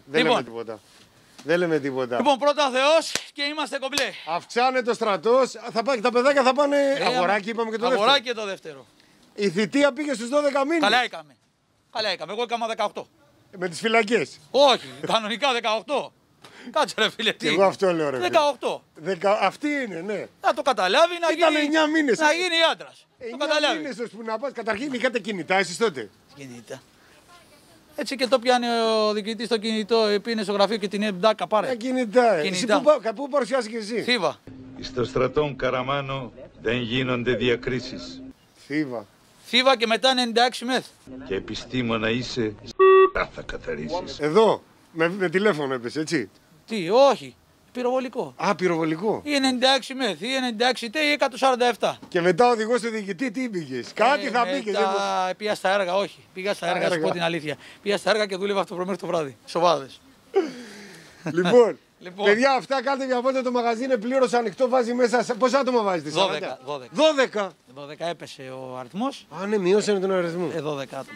[SPEAKER 3] Δεν λέμε τίποτα.
[SPEAKER 2] Λοιπόν, πρώτα Θεός και είμαστε κομπλέ.
[SPEAKER 3] Αυξάνεται ο στρατός. Τα παιδάκια θα πάνε αγοράκι, είπαμε και το δεύτερο.
[SPEAKER 2] Αγοράκι και το δεύτερο.
[SPEAKER 3] Η θητεία πήγε στους 12 μήνες.
[SPEAKER 2] Καλά έκαμε. Εγώ έκανα 18.
[SPEAKER 3] Με τις φυλακές.
[SPEAKER 2] Όχι, κανονικά 18. Κάτσε ρε φίλε, τι.
[SPEAKER 3] Εγώ αυτό λέω ρε.
[SPEAKER 2] 18.
[SPEAKER 3] Αυτή είναι, ναι.
[SPEAKER 2] Να το καταλάβει, να γίνει.
[SPEAKER 3] 9 μήνες.
[SPEAKER 2] Να γίνει άντρας.
[SPEAKER 3] 9 μήνες ώσπου να πας. Καταρχήν είχατε κινητά εσείς τότε.
[SPEAKER 2] Κινητά. Έτσι και το πιάνει ο διοικητής στο κινητό, πήγαινε στο γραφείο και την ΕΜΤΑΚΑ πάρε.
[SPEAKER 3] Κινητά. Εσύ πού παρουσιάζει και εσύ.
[SPEAKER 2] Θήβα.
[SPEAKER 10] Στο στρατόν Καραμάνο δεν γίνονται διακρίσεις.
[SPEAKER 3] Θήβα
[SPEAKER 2] και μετά 96 μεθ.
[SPEAKER 10] Και επιστήμονα είσαι, θα καθαρίσεις.
[SPEAKER 3] Εδώ, με τηλέφωνο έπεσε, έτσι.
[SPEAKER 2] Τι, όχι. Πυροβολικό.
[SPEAKER 3] Πυροβολικό.
[SPEAKER 2] Ή 96 μεθ, ή 96 τε, ή 147.
[SPEAKER 3] Και μετά οδηγός του διοικητή, τι πήγες. Κάτι θα πήγες.
[SPEAKER 2] Πήγα στα έργα, όχι. Πήγα στα έργα, σου πω την αλήθεια. Πήγα στα έργα και δούλευα αυτό μέχρι το βράδυ. Σοβάδες.
[SPEAKER 3] Λοιπόν, παιδιά, αυτά κάντε για πότε το μαγαζί είναι πλήρως ανοιχτό, βάζει μέσα. Πόσα άτομα βάζετε,
[SPEAKER 2] 12. 12 έπεσε ο αριθμός.
[SPEAKER 3] Ναι, μειώσανε τον αριθμό.
[SPEAKER 2] 12 άτομα.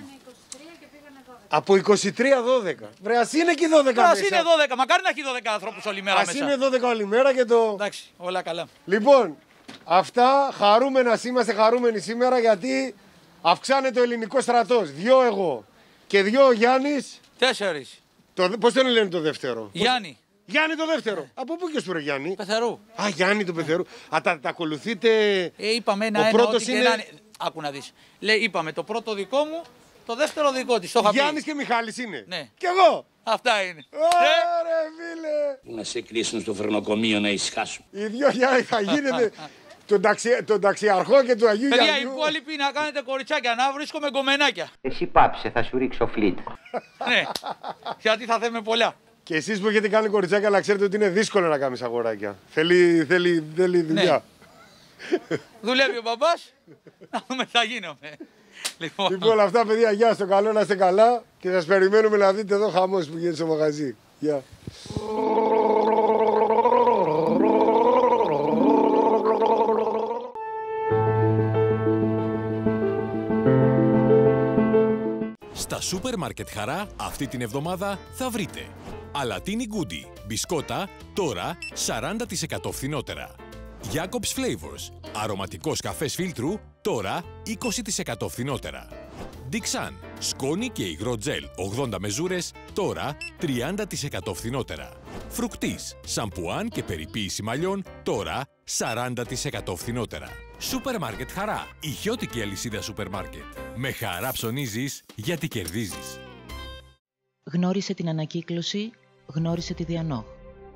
[SPEAKER 3] Από 23-12. Βρε, ας είναι και 12 μέσα.
[SPEAKER 2] Ας είναι 12. Μακάρι να έχει 12 ανθρώπους όλη μέρα μέσα.
[SPEAKER 3] Ας είναι 12 όλη μέρα και το...
[SPEAKER 2] Εντάξει, όλα καλά.
[SPEAKER 3] Λοιπόν, αυτά είμαστε χαρούμενοι σήμερα γιατί αυξάνεται ο ελληνικός στρατός. 2 εγώ και 2 ο Γιάννης.
[SPEAKER 2] 4.
[SPEAKER 3] Πώς τον λένε το δεύτερο.
[SPEAKER 2] Γιάννη.
[SPEAKER 3] Γιάννη το δεύτερο. Από πού και σου ρε Γιάννη.
[SPEAKER 2] Πεθερού.
[SPEAKER 3] Γιάννη του Πεθερού. Τα ακολουθείτε.
[SPEAKER 2] Είπαμε ένα πρώτος είναι... Άκου να δεις. Λέει, είπαμε το πρώτο δικό μου, το δεύτερο δικό της.
[SPEAKER 3] Γιάννης και Μιχάλης είναι.
[SPEAKER 2] Ναι.
[SPEAKER 3] Κι εγώ.
[SPEAKER 2] Αυτά είναι.
[SPEAKER 3] Ωραία φίλε.
[SPEAKER 11] Να σε κλείσουν στο φρενοκομείο να ησυχάσουν.
[SPEAKER 3] Οι δυο Γιάννη θα γίνετε τον ταξιαρχό και του Αγίου Γιάννη.
[SPEAKER 2] Παιδιά, οι υπόλοιποι να κάνετε κοριτσάκια, να βρίσκομαι γκομενάκια.
[SPEAKER 9] Εσύ πάψε, θα σου ρίξω φλίτ.
[SPEAKER 2] Ναι, γιατί θα θέμε πολλά.
[SPEAKER 3] Και εσείς που έχετε κάνει κοριτσάκια, να ξέρετε ότι είναι δύσκολο να κάνεις αγοράκια. Θέλει δουλειά.
[SPEAKER 2] Δουλεύει ο μπαμπάς, να δούμε τι θα γίνομαι.
[SPEAKER 3] Λοιπόν, αυτά παιδιά, γεια στο καλό, να είστε καλά και σας περιμένουμε να δείτε εδώ χαμός που γίνεται στο μαγαζί. Γεια.
[SPEAKER 8] Στα σούπερ μάρκετ Χαρά αυτή την εβδομάδα θα βρείτε αλατίνι γκούντι, μπισκότα, τώρα 40% φθηνότερα. Jacob's Flavors, αρωματικός καφές φίλτρου, τώρα 20% φθηνότερα. Dixan, σκόνη και υγρό τζέλ 80 μεζούρες, τώρα 30% φθηνότερα. Φρουκτής, σαμπουάν και περιποίηση μαλλιών, τώρα 40% φθηνότερα. Σούπερ μάρκετ Χαρά, ηχιώτικη αλυσίδα σούπερ μάρκετ. Με χαρά ψωνίζεις γιατί κερδίζεις.
[SPEAKER 7] Γνώρισε την ανακύκλωση, γνώρισε τη Διανόχ.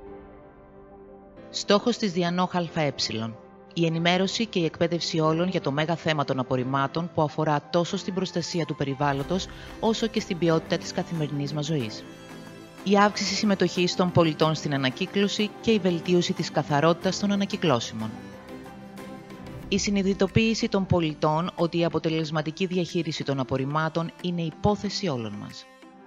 [SPEAKER 7] Στόχος της Διανόχ ΑΕ. Η ενημέρωση και η εκπαίδευση όλων για το μέγα θέμα των απορριμμάτων που αφορά τόσο στην προστασία του περιβάλλοντος όσο και στην ποιότητα της καθημερινής μας ζωής. Η αύξηση συμμετοχής των πολιτών στην ανακύκλωση και η βελτίωση της καθαρότητας των ανακυκλώσιμων. Η συνειδητοποίηση των πολιτών ότι η αποτελεσματική διαχείριση των απορριμμάτων είναι υπόθεση όλων μας.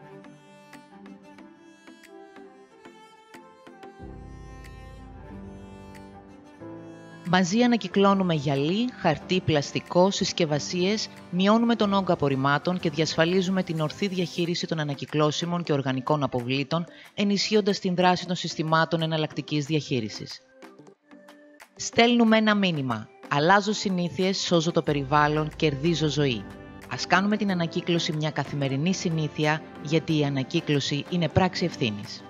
[SPEAKER 7] Μαζί ανακυκλώνουμε γυαλί, χαρτί, πλαστικό, συσκευασίες, μειώνουμε τον όγκο απορριμμάτων και διασφαλίζουμε την ορθή διαχείριση των ανακυκλώσιμων και οργανικών αποβλήτων, ενισχύοντας την δράση των συστημάτων εναλλακτικής διαχείρισης. Στέλνουμε ένα μήνυμα. Αλλάζω συνήθειες, σώζω το περιβάλλον, κερδίζω ζωή. Ας κάνουμε την ανακύκλωση μια καθημερινή συνήθεια, γιατί η ανακύκλωση είναι πράξη ευθύνης.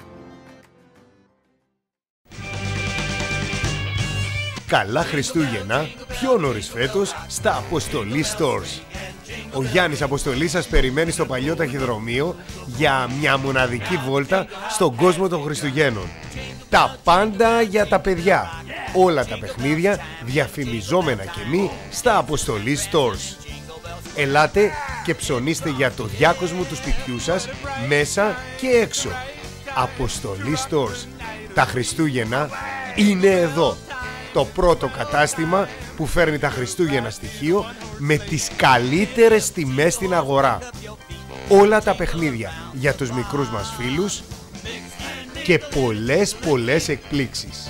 [SPEAKER 6] Καλά Χριστούγεννα, πιο νωρίς φέτος, στα Αποστολή Stores. Ο Γιάννης Αποστολή σας περιμένει στο παλιό ταχυδρομείο για μια μοναδική βόλτα στον κόσμο των Χριστουγέννων. Τα πάντα για τα παιδιά. Όλα τα παιχνίδια διαφημιζόμενα και μη στα Αποστολή Stores. Ελάτε και ψωνίστε για το διάκοσμο του σπιτιού σας μέσα και έξω. Αποστολή Stores. Τα Χριστούγεννα είναι εδώ. Το πρώτο κατάστημα που φέρνει τα Χριστούγεννα στοιχείο με τις καλύτερες τιμές στην αγορά. Όλα τα παιχνίδια για τους μικρούς μας φίλους και πολλές εκπλήξεις.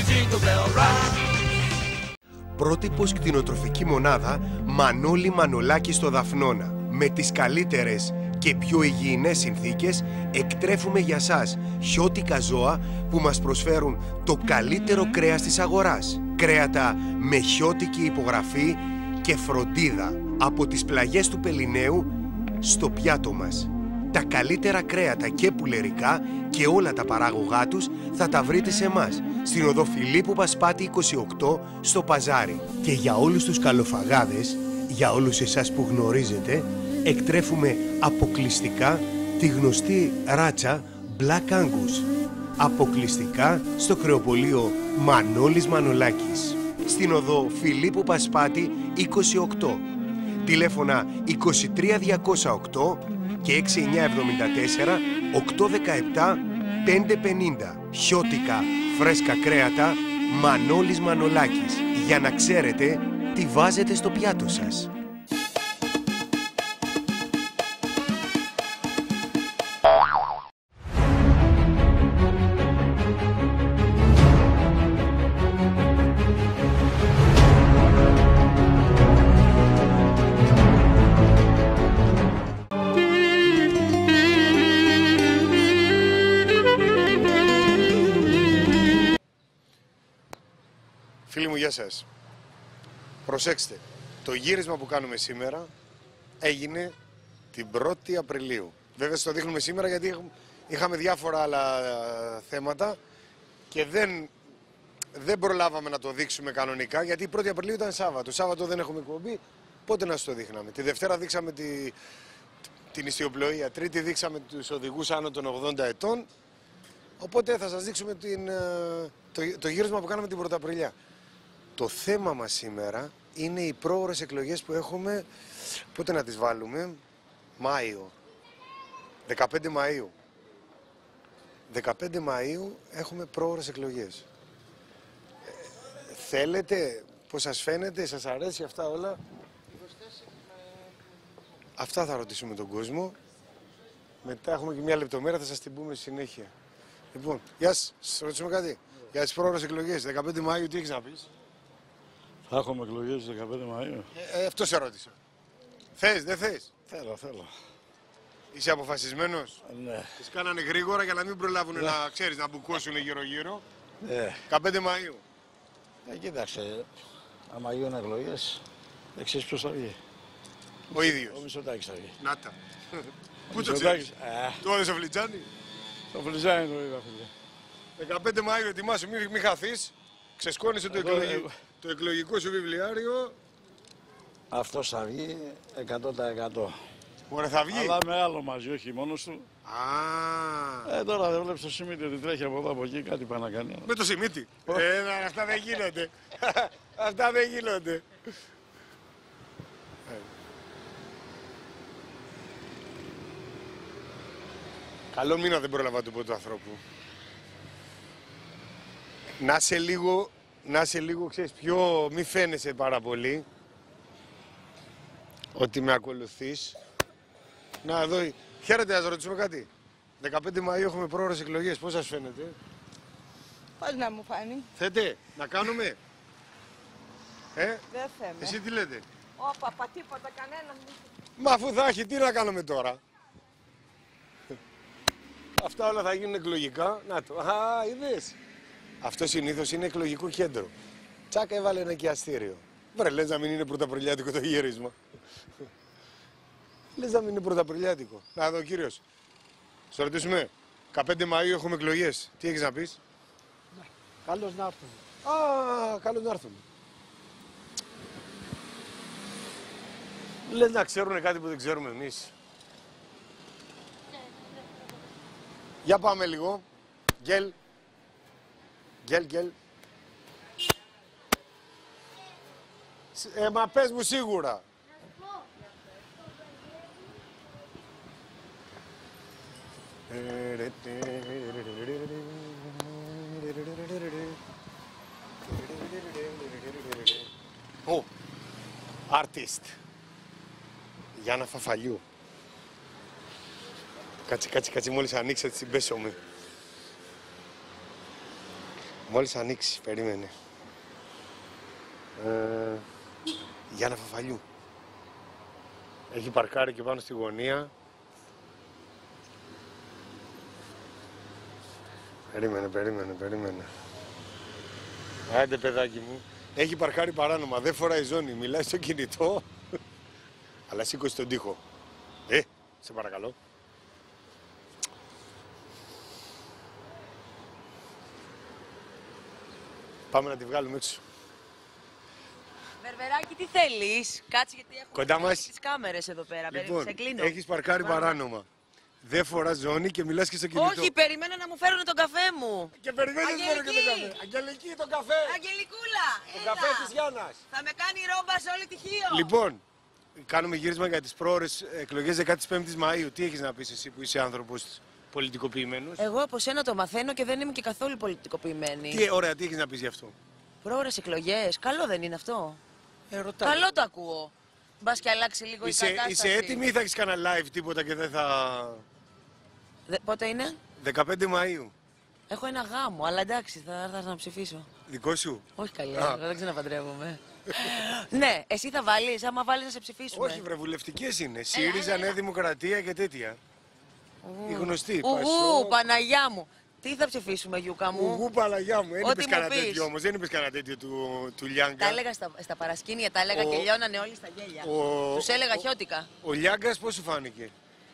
[SPEAKER 6] Πρότυπος κτηνοτροφική μονάδα Μανώλη Μανολάκη στο Δαφνώνα. Με τις καλύτερες και πιο υγιεινές συνθήκες εκτρέφουμε για σας χιώτικα ζώα που μας προσφέρουν το καλύτερο κρέας της αγοράς. Κρέατα με χιώτικη υπογραφή και φροντίδα από τις πλαγιές του Πελιναίου στο πιάτο μας. Τα καλύτερα κρέατα και πουλερικά και όλα τα παράγωγά τους θα τα βρείτε σε εμάς, στην οδό Φιλίππου Πασπάτη 28 στο Παζάρι. Και για όλους τους καλοφαγάδες, για όλους εσάς που γνωρίζετε, εκτρέφουμε αποκλειστικά τη γνωστή ράτσα Black Angus. Αποκλειστικά στο κρεοπωλείο Μανώλης Μανολάκης, στην οδό Φιλίππου Πασπάτη 28. Τηλέφωνα 23208 και 6974 817 550. Χιώτικα φρέσκα κρέατα Μανώλης Μανολάκης, για να ξέρετε τι βάζετε στο πιάτο σας.
[SPEAKER 3] Φίλοι μου, γεια σας. Προσέξτε, το γύρισμα που κάνουμε σήμερα έγινε την 1η Απριλίου. Βέβαια, σας το δείχνουμε σήμερα γιατί είχαμε διάφορα άλλα θέματα και δεν προλάβαμε να το δείξουμε κανονικά, γιατί η 1η Απριλίου ήταν Σάββατο. Σάββατο δεν έχουμε εκπομπή, πότε να σας το δείχναμε. Τη Δευτέρα δείξαμε την ιστιοπλοεία, Τρίτη δείξαμε τους οδηγούς άνω των 80 ετών, οπότε θα σας δείξουμε το γύρισμα που κάναμε την 1η Απριλιά. Το θέμα μας σήμερα είναι οι πρόωρες εκλογές που έχουμε, πότε να τις βάλουμε, Μάιο, 15 Μαΐου. 15 Μαΐου έχουμε πρόωρες εκλογές. Θέλετε, πώς σας φαίνεται, σας αρέσει αυτά όλα? Αυτά θα ρωτήσουμε τον κόσμο. Μετά έχουμε και μια λεπτομέρεια, θα σας την πούμε συνέχεια. Λοιπόν, γεια σας, σας ρωτήσουμε κάτι. Για τις πρόωρες εκλογές, 15 Μαΐου, τι έχεις να πεις?
[SPEAKER 12] Θα έχουμε εκλογές 15 Μαΐου.
[SPEAKER 3] Αυτό σε ρώτησα. Θες, δεν θες?
[SPEAKER 12] Θέλω.
[SPEAKER 3] Είσαι αποφασισμένος?
[SPEAKER 12] Ναι.
[SPEAKER 3] Τις κάνανε γρήγορα για να μην προλάβουν να, ξέρεις, να μπουκώσουν γύρω-γύρω.
[SPEAKER 12] Ναι.
[SPEAKER 3] 15 Μαΐου.
[SPEAKER 12] Κοίταξε, άμα γίνουν εκλογές, ξέρεις ποιος θα βγει?
[SPEAKER 3] Ο ίδιος.
[SPEAKER 12] Ο Μητσοτάκης θα βγει.
[SPEAKER 3] Να τα. Πού το ξέρεις? Το έδωσε ο Φλιτζάνη.
[SPEAKER 12] Το Φλιτζάνη το είδα, φίλε.
[SPEAKER 3] 15 Μαΐου ετοιμάσου, μην χαθείς. Ξεσκόνησε το εκλογικό σου βιβλιάριο.
[SPEAKER 12] Αυτός θα βγει 100%.
[SPEAKER 3] Ωραία, θα βγει.
[SPEAKER 12] Αλλά με άλλο μαζί, όχι μόνος του. Τώρα δεν βλέπεις το Σιμίτι ότι τρέχει από εδώ από εκεί, κάτι πάει να κάνει.
[SPEAKER 3] Με το Σιμίτι. Αυτά δεν γίνονται. Αυτά δεν γίνονται. Καλό μήνα δεν πρόλαβα του πω του ανθρώπου. Να σε λίγο, ξέρεις, πιο μη φαίνεσαι πάρα πολύ ότι με ακολουθείς. Να, εδώ, χαίρετε, να σας ρωτήσουμε κάτι. 15 Μαΐου έχουμε πρόωρες εκλογές, πώς σας φαίνεται?
[SPEAKER 13] Πώς να μου φάνει?
[SPEAKER 3] Θέτε, να κάνουμε?
[SPEAKER 13] Δεν θέμε.
[SPEAKER 3] Εσύ τι λέτε?
[SPEAKER 13] Όπα, τίποτα, κανένα.
[SPEAKER 3] Μα αφού θα έχει, τι να κάνουμε τώρα? Αυτά όλα θα γίνουν εκλογικά. Να το. Είδες. Αυτό συνήθως είναι εκλογικό κέντρο. Τσάκα έβαλε ένα ενοικιαστήριο. Βρε, λες να μην είναι πρωταπριλιάτικο το γύρισμα. Λες να μην είναι πρωταπριλιάτικο. Να εδώ, κύριος. Στο ρωτήσουμε. 15 Μαΐου έχουμε εκλογές. Τι έχεις να πεις?
[SPEAKER 14] Καλώς να έρθουμε.
[SPEAKER 3] Καλώς να έρθουμε. Λες να ξέρουν κάτι που δεν ξέρουμε εμείς. Για πάμε λίγο. Γκέλ. Γκέλ. Μα πες μου σίγουρα. Ω, artist. Γιάννα Φαφαλιού. Κάτσε, μόλις ανοίξει θα την πέσω με. Μόλις ανοίξει, περίμενε. Γιάννα Φαφαλιού. Έχει παρκάρει και πάνω στη γωνία. Περίμενε. Άντε παιδάκι μου. Έχει παρκάρει παράνομα, δεν φοράει ζώνη, μιλάει στο κινητό. Αλλά σήκωσε τον τοίχο. Σε παρακαλώ. Πάμε να τη βγάλουμε έξω.
[SPEAKER 15] Βερβεράκι, τι θέλεις? Κάτσε γιατί έχουμε
[SPEAKER 3] κοντά μας
[SPEAKER 15] τις κάμερες εδώ πέρα.
[SPEAKER 3] Λοιπόν,
[SPEAKER 15] σε κλείνω.
[SPEAKER 3] έχεις παρκάρει παράνομα. Δεν φοράς ζώνη και μιλάς και στο κινητό.
[SPEAKER 15] Όχι, περιμένω να μου φέρουν τον καφέ μου.
[SPEAKER 3] Και περιμένω να φέρουν και τον καφέ. Αγγελική, τον καφέ.
[SPEAKER 15] Αγγελικούλα,
[SPEAKER 3] τον καφέ της Γιάννας.
[SPEAKER 15] Θα με κάνει ρόμπα σε όλη τη Χίο.
[SPEAKER 3] Λοιπόν, κάνουμε γύρισμα για τις πρόωρες εκλογές 15ης Μαΐου. Τι έχεις να πεις εσύ που είσαι άνθρωπος πολιτικοποιημένος?
[SPEAKER 15] Εγώ από σένα το μαθαίνω και δεν είμαι και καθόλου πολιτικοποιημένη.
[SPEAKER 3] Ωραία, τι έχεις να πεις γι' αυτό?
[SPEAKER 15] Πρόωρες εκλογές, καλό δεν είναι αυτό? Καλό το ακούω. Μπας και αλλάξει λίγο η κατάσταση.
[SPEAKER 3] Είσαι έτοιμη ή θα έχεις κανένα live τίποτα και δεν θα...
[SPEAKER 15] Πότε είναι?
[SPEAKER 3] 15 Μαΐου.
[SPEAKER 15] Έχω ένα γάμο, αλλά εντάξει, θα έρθω να ψηφίσω.
[SPEAKER 3] Δικό σου?
[SPEAKER 15] Όχι καλιά, δεν ξαναπαντρεύομαι. Ναι, εσύ θα βάλεις, άμα βάλεις να σε ψηφίσουμε.
[SPEAKER 3] Όχι βρε, βουλευτικές είναι. ΣΥΡΙΖΑ, Νέα Δημοκρατία και τέτοια. Οι γνωστοί.
[SPEAKER 15] Παναγιά μου. Τι θα ψηφίσουμε, Γιούκα μου?
[SPEAKER 3] Παναγιά μου. Δεν είπες κανένα τέτοιο όμως, δεν είπες κανένα τέτοιο του Λιάγκα.
[SPEAKER 15] Τα έλεγα στα παρασκήνια, τα έλεγα και λιώνανε όλοι στα γέλια. Τους έλεγα χιώτικα.
[SPEAKER 3] Ο Λιάγκας πώς σου φάνηκε?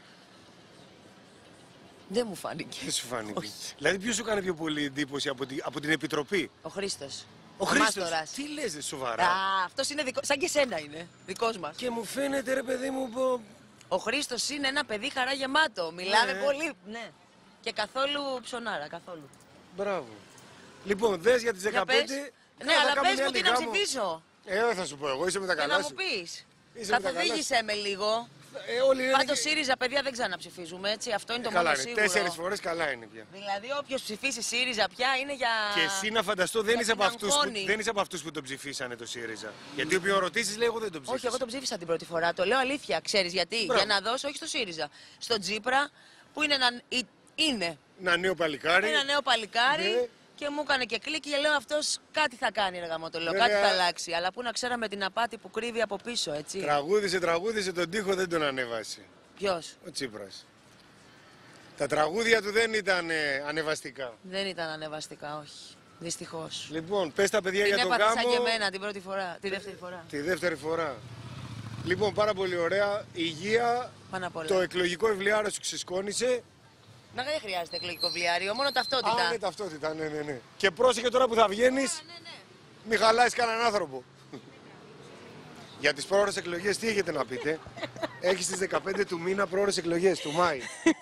[SPEAKER 15] Δεν μου φάνηκε.
[SPEAKER 3] Δεν σου φάνηκε. Δηλαδή ποιος σου έκανε πιο πολύ εντύπωση από την Επιτροπή?
[SPEAKER 15] Ο Χρήστος.
[SPEAKER 3] Ο Χρήστος. Τι λες σοβαρά?
[SPEAKER 15] Αυτός είναι σαν και σένα είναι, δικός μας.
[SPEAKER 3] Και μου φαίνεται ρε παιδί μου...
[SPEAKER 15] Ο Χρήστος είναι ένα παιδί χαρά γεμάτο. Μιλάμε πολύ. Ναι. Και καθόλου ψωνάρα, καθόλου.
[SPEAKER 3] Μπράβο. Λοιπόν, δες για τις 15...
[SPEAKER 15] Ναι, αλλά πες μου τι να ψηφίσω.
[SPEAKER 3] Δεν θα σου πω εγώ, είσαι με τα καλά σου.
[SPEAKER 15] Να μου πεις. Καθοδήγησέ με λίγο. Πάντως ΣΥΡΙΖΑ, παιδιά, δεν ξαναψηφίζουμε, έτσι. Αυτό είναι το μόνο σίγουρο.
[SPEAKER 3] 4 φορές καλά είναι πια.
[SPEAKER 15] Δηλαδή, όποιος ψηφίσει ΣΥΡΙΖΑ πια είναι για.
[SPEAKER 3] Και εσύ να φανταστώ, δεν είσαι από αυτούς που τον ψηφίσανε το ΣΥΡΙΖΑ. Γιατί όποιον ρωτήσεις λέει, εγώ δεν τον ψήφισα.
[SPEAKER 15] Όχι, εγώ τον ψήφισα την πρώτη φορά. Το λέω αλήθεια. Ξέρεις γιατί? Για να δώσω, όχι στο ΣΥΡΙΖΑ. Στο Τζίπρα, που είναι
[SPEAKER 3] ένα νέο παλικάρι.
[SPEAKER 15] Ένα νέο παλικάρι. Ναι. Και μου έκανε και κλικ και λέω αυτός κάτι θα κάνει ρε γαμώ, το λέω, κάτι θα αλλάξει. Αλλά πού να ξέραμε την απάτη που κρύβει από πίσω, έτσι.
[SPEAKER 3] Τραγούδισε, τον τοίχο δεν τον ανέβασε.
[SPEAKER 15] Ποιος?
[SPEAKER 3] Ο Τσίπρας. Τα τραγούδια του δεν ήταν ανεβαστικά.
[SPEAKER 15] Δεν ήταν ανεβαστικά, όχι. Δυστυχώς.
[SPEAKER 3] Λοιπόν, πες τα παιδιά για τον γάμο.
[SPEAKER 15] Την έπαθα σαν και εμένα την πρώτη φορά, τη δεύτερη φορά.
[SPEAKER 3] Τη δεύτερη φορά. Λοιπόν, πάρα πολύ ωραία. Υγεία, το εκλογικό βιβλιάριο σου ξεσκόνησε.
[SPEAKER 15] Να δεν χρειάζεται εκλογικό βιβλιάριο, μόνο ταυτότητα.
[SPEAKER 3] Ναι, ταυτότητα, ναι. Και πρόσεχε τώρα που θα βγαίνεις, μη χαλάσεις κανέναν άνθρωπο. Για τις πρόωρες εκλογές τι έχετε να πείτε? Έχεις στις 15 του μήνα πρόωρες εκλογές, του Μάη.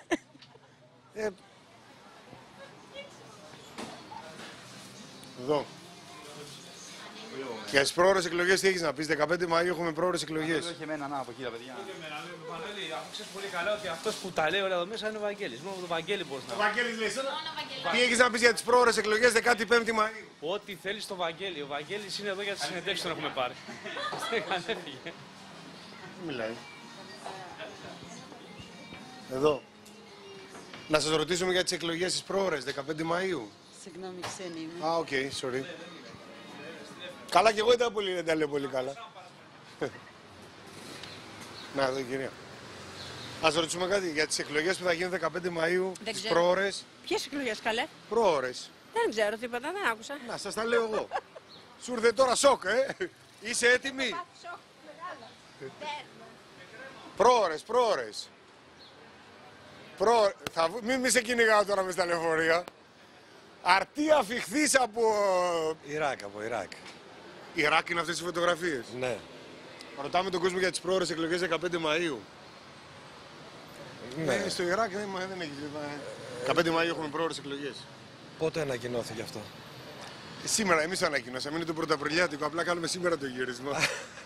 [SPEAKER 3] Εδώ. Για τις πρόωρες εκλογές τι έχεις να πεις? 15 Μαΐου έχουμε πρόωρες εκλογές.
[SPEAKER 16] Όχι εμένα, να από εκεί τα παιδιά. Βαγγέλη, αφού ξέρεις πολύ καλά ότι αυτός που τα λέει όλα εδώ μέσα είναι ο Βαγγέλης. Μόνο το Βαγγέλη μπορείς να πεις.
[SPEAKER 3] Ο Βαγγέλης λες. Τι έχεις να πεις για τις πρόωρες εκλογές 15η Μαΐου?
[SPEAKER 16] Ό,τι θέλεις στο Βαγγέλη. Ο Βαγγέλης είναι εδώ για τις συνεντεύξεις που έχουμε πάρει. Έφυγε.
[SPEAKER 3] Μιλάει. Εδώ. Να σας ρωτήσουμε για τις εκλογές τις πρόωρες 15 Μαΐου.
[SPEAKER 17] Συγγνώμη, ξένη είμαι.
[SPEAKER 3] Οκ, sorry. Καλά και εγώ δεν τα λέω πολύ καλά. Να, εδώ κυρία. Ας ρωτήσουμε κάτι για τις εκλογές που θα γίνουν 15 Μαΐου, τις πρόωρες.
[SPEAKER 17] Ποιες εκλογές, καλέ?
[SPEAKER 3] Πρόωρες.
[SPEAKER 17] Δεν ξέρω τίποτα, δεν άκουσα.
[SPEAKER 3] Να, σας τα λέω εγώ. Σου ήρθε τώρα σοκ, Είσαι έτοιμη? Πρόωρες. Μην σε κυνηγάω τώρα με στα λεωφορεία. Αρτία φιχθείς από
[SPEAKER 18] Ιράκ.
[SPEAKER 3] Ιράκ είναι αυτές οι φωτογραφίες?
[SPEAKER 18] Ναι.
[SPEAKER 3] Ρωτάμε τον κόσμο για τις πρόωρες εκλογές 15 Μαΐου.
[SPEAKER 18] Ναι.
[SPEAKER 3] Στο Ιράκ δεν έχει. 15 Μαΐου έχουμε πρόωρες εκλογές.
[SPEAKER 18] Πότε ανακοινώθηκε αυτό?
[SPEAKER 3] Σήμερα, εμείς το ανακοινώσαμε. Είναι το πρωταπριλιάτικο. Απλά κάνουμε σήμερα το γύρισμα.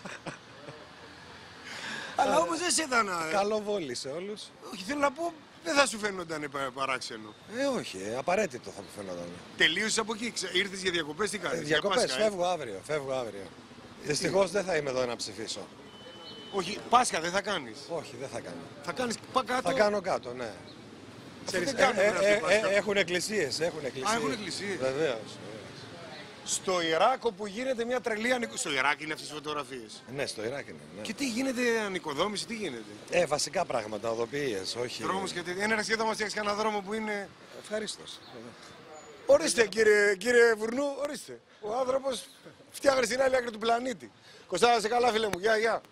[SPEAKER 3] Αλλά όμως δεν σε είδα να.
[SPEAKER 18] Καλό βόλι σε όλους.
[SPEAKER 3] Όχι, θέλω να πω, δεν θα σου φαίνονταν παράξενο.
[SPEAKER 18] Όχι, απαραίτητο θα μου φαίνονταν.
[SPEAKER 3] Τελείωσες από εκεί, ήρθες για διακοπές, τι κάνεις?
[SPEAKER 18] Διακοπές, φεύγω αύριο. Δυστυχώς δεν θα είμαι εδώ να ψηφίσω.
[SPEAKER 3] Όχι, Πάσχα δεν θα κάνεις.
[SPEAKER 18] Όχι, δεν θα κάνω.
[SPEAKER 3] Θα κάνεις κάτω.
[SPEAKER 18] Θα κάνω κάτω, ναι.
[SPEAKER 3] Ξέρεις,
[SPEAKER 18] έχουν εκκλησίες, έχουν εκκλησίες.
[SPEAKER 3] Έχουν εκκλησίες.
[SPEAKER 18] Βεβαίως.
[SPEAKER 3] Στο Ιράκ όπου γίνεται μια τρελή Στο Ιράκ είναι αυτές τις φωτογραφίες.
[SPEAKER 18] Ναι, στο Ιράκ είναι. Ναι.
[SPEAKER 3] Και τι γίνεται, ανοικοδόμηση, τι γίνεται.
[SPEAKER 18] Βασικά πράγματα, οδοποιίες, όχι.
[SPEAKER 3] Δρόμους και τέτοια. Ένα ρεσί θα μας φτιάξει κανένα δρόμο που είναι.
[SPEAKER 18] Ευχαρίστως.
[SPEAKER 3] Ορίστε κύριε Βουρνού, ορίστε. Ο άνθρωπος φτιάχνει στην άλλη άκρη του πλανήτη. Κωστά, σε καλά φίλε μου, γεια.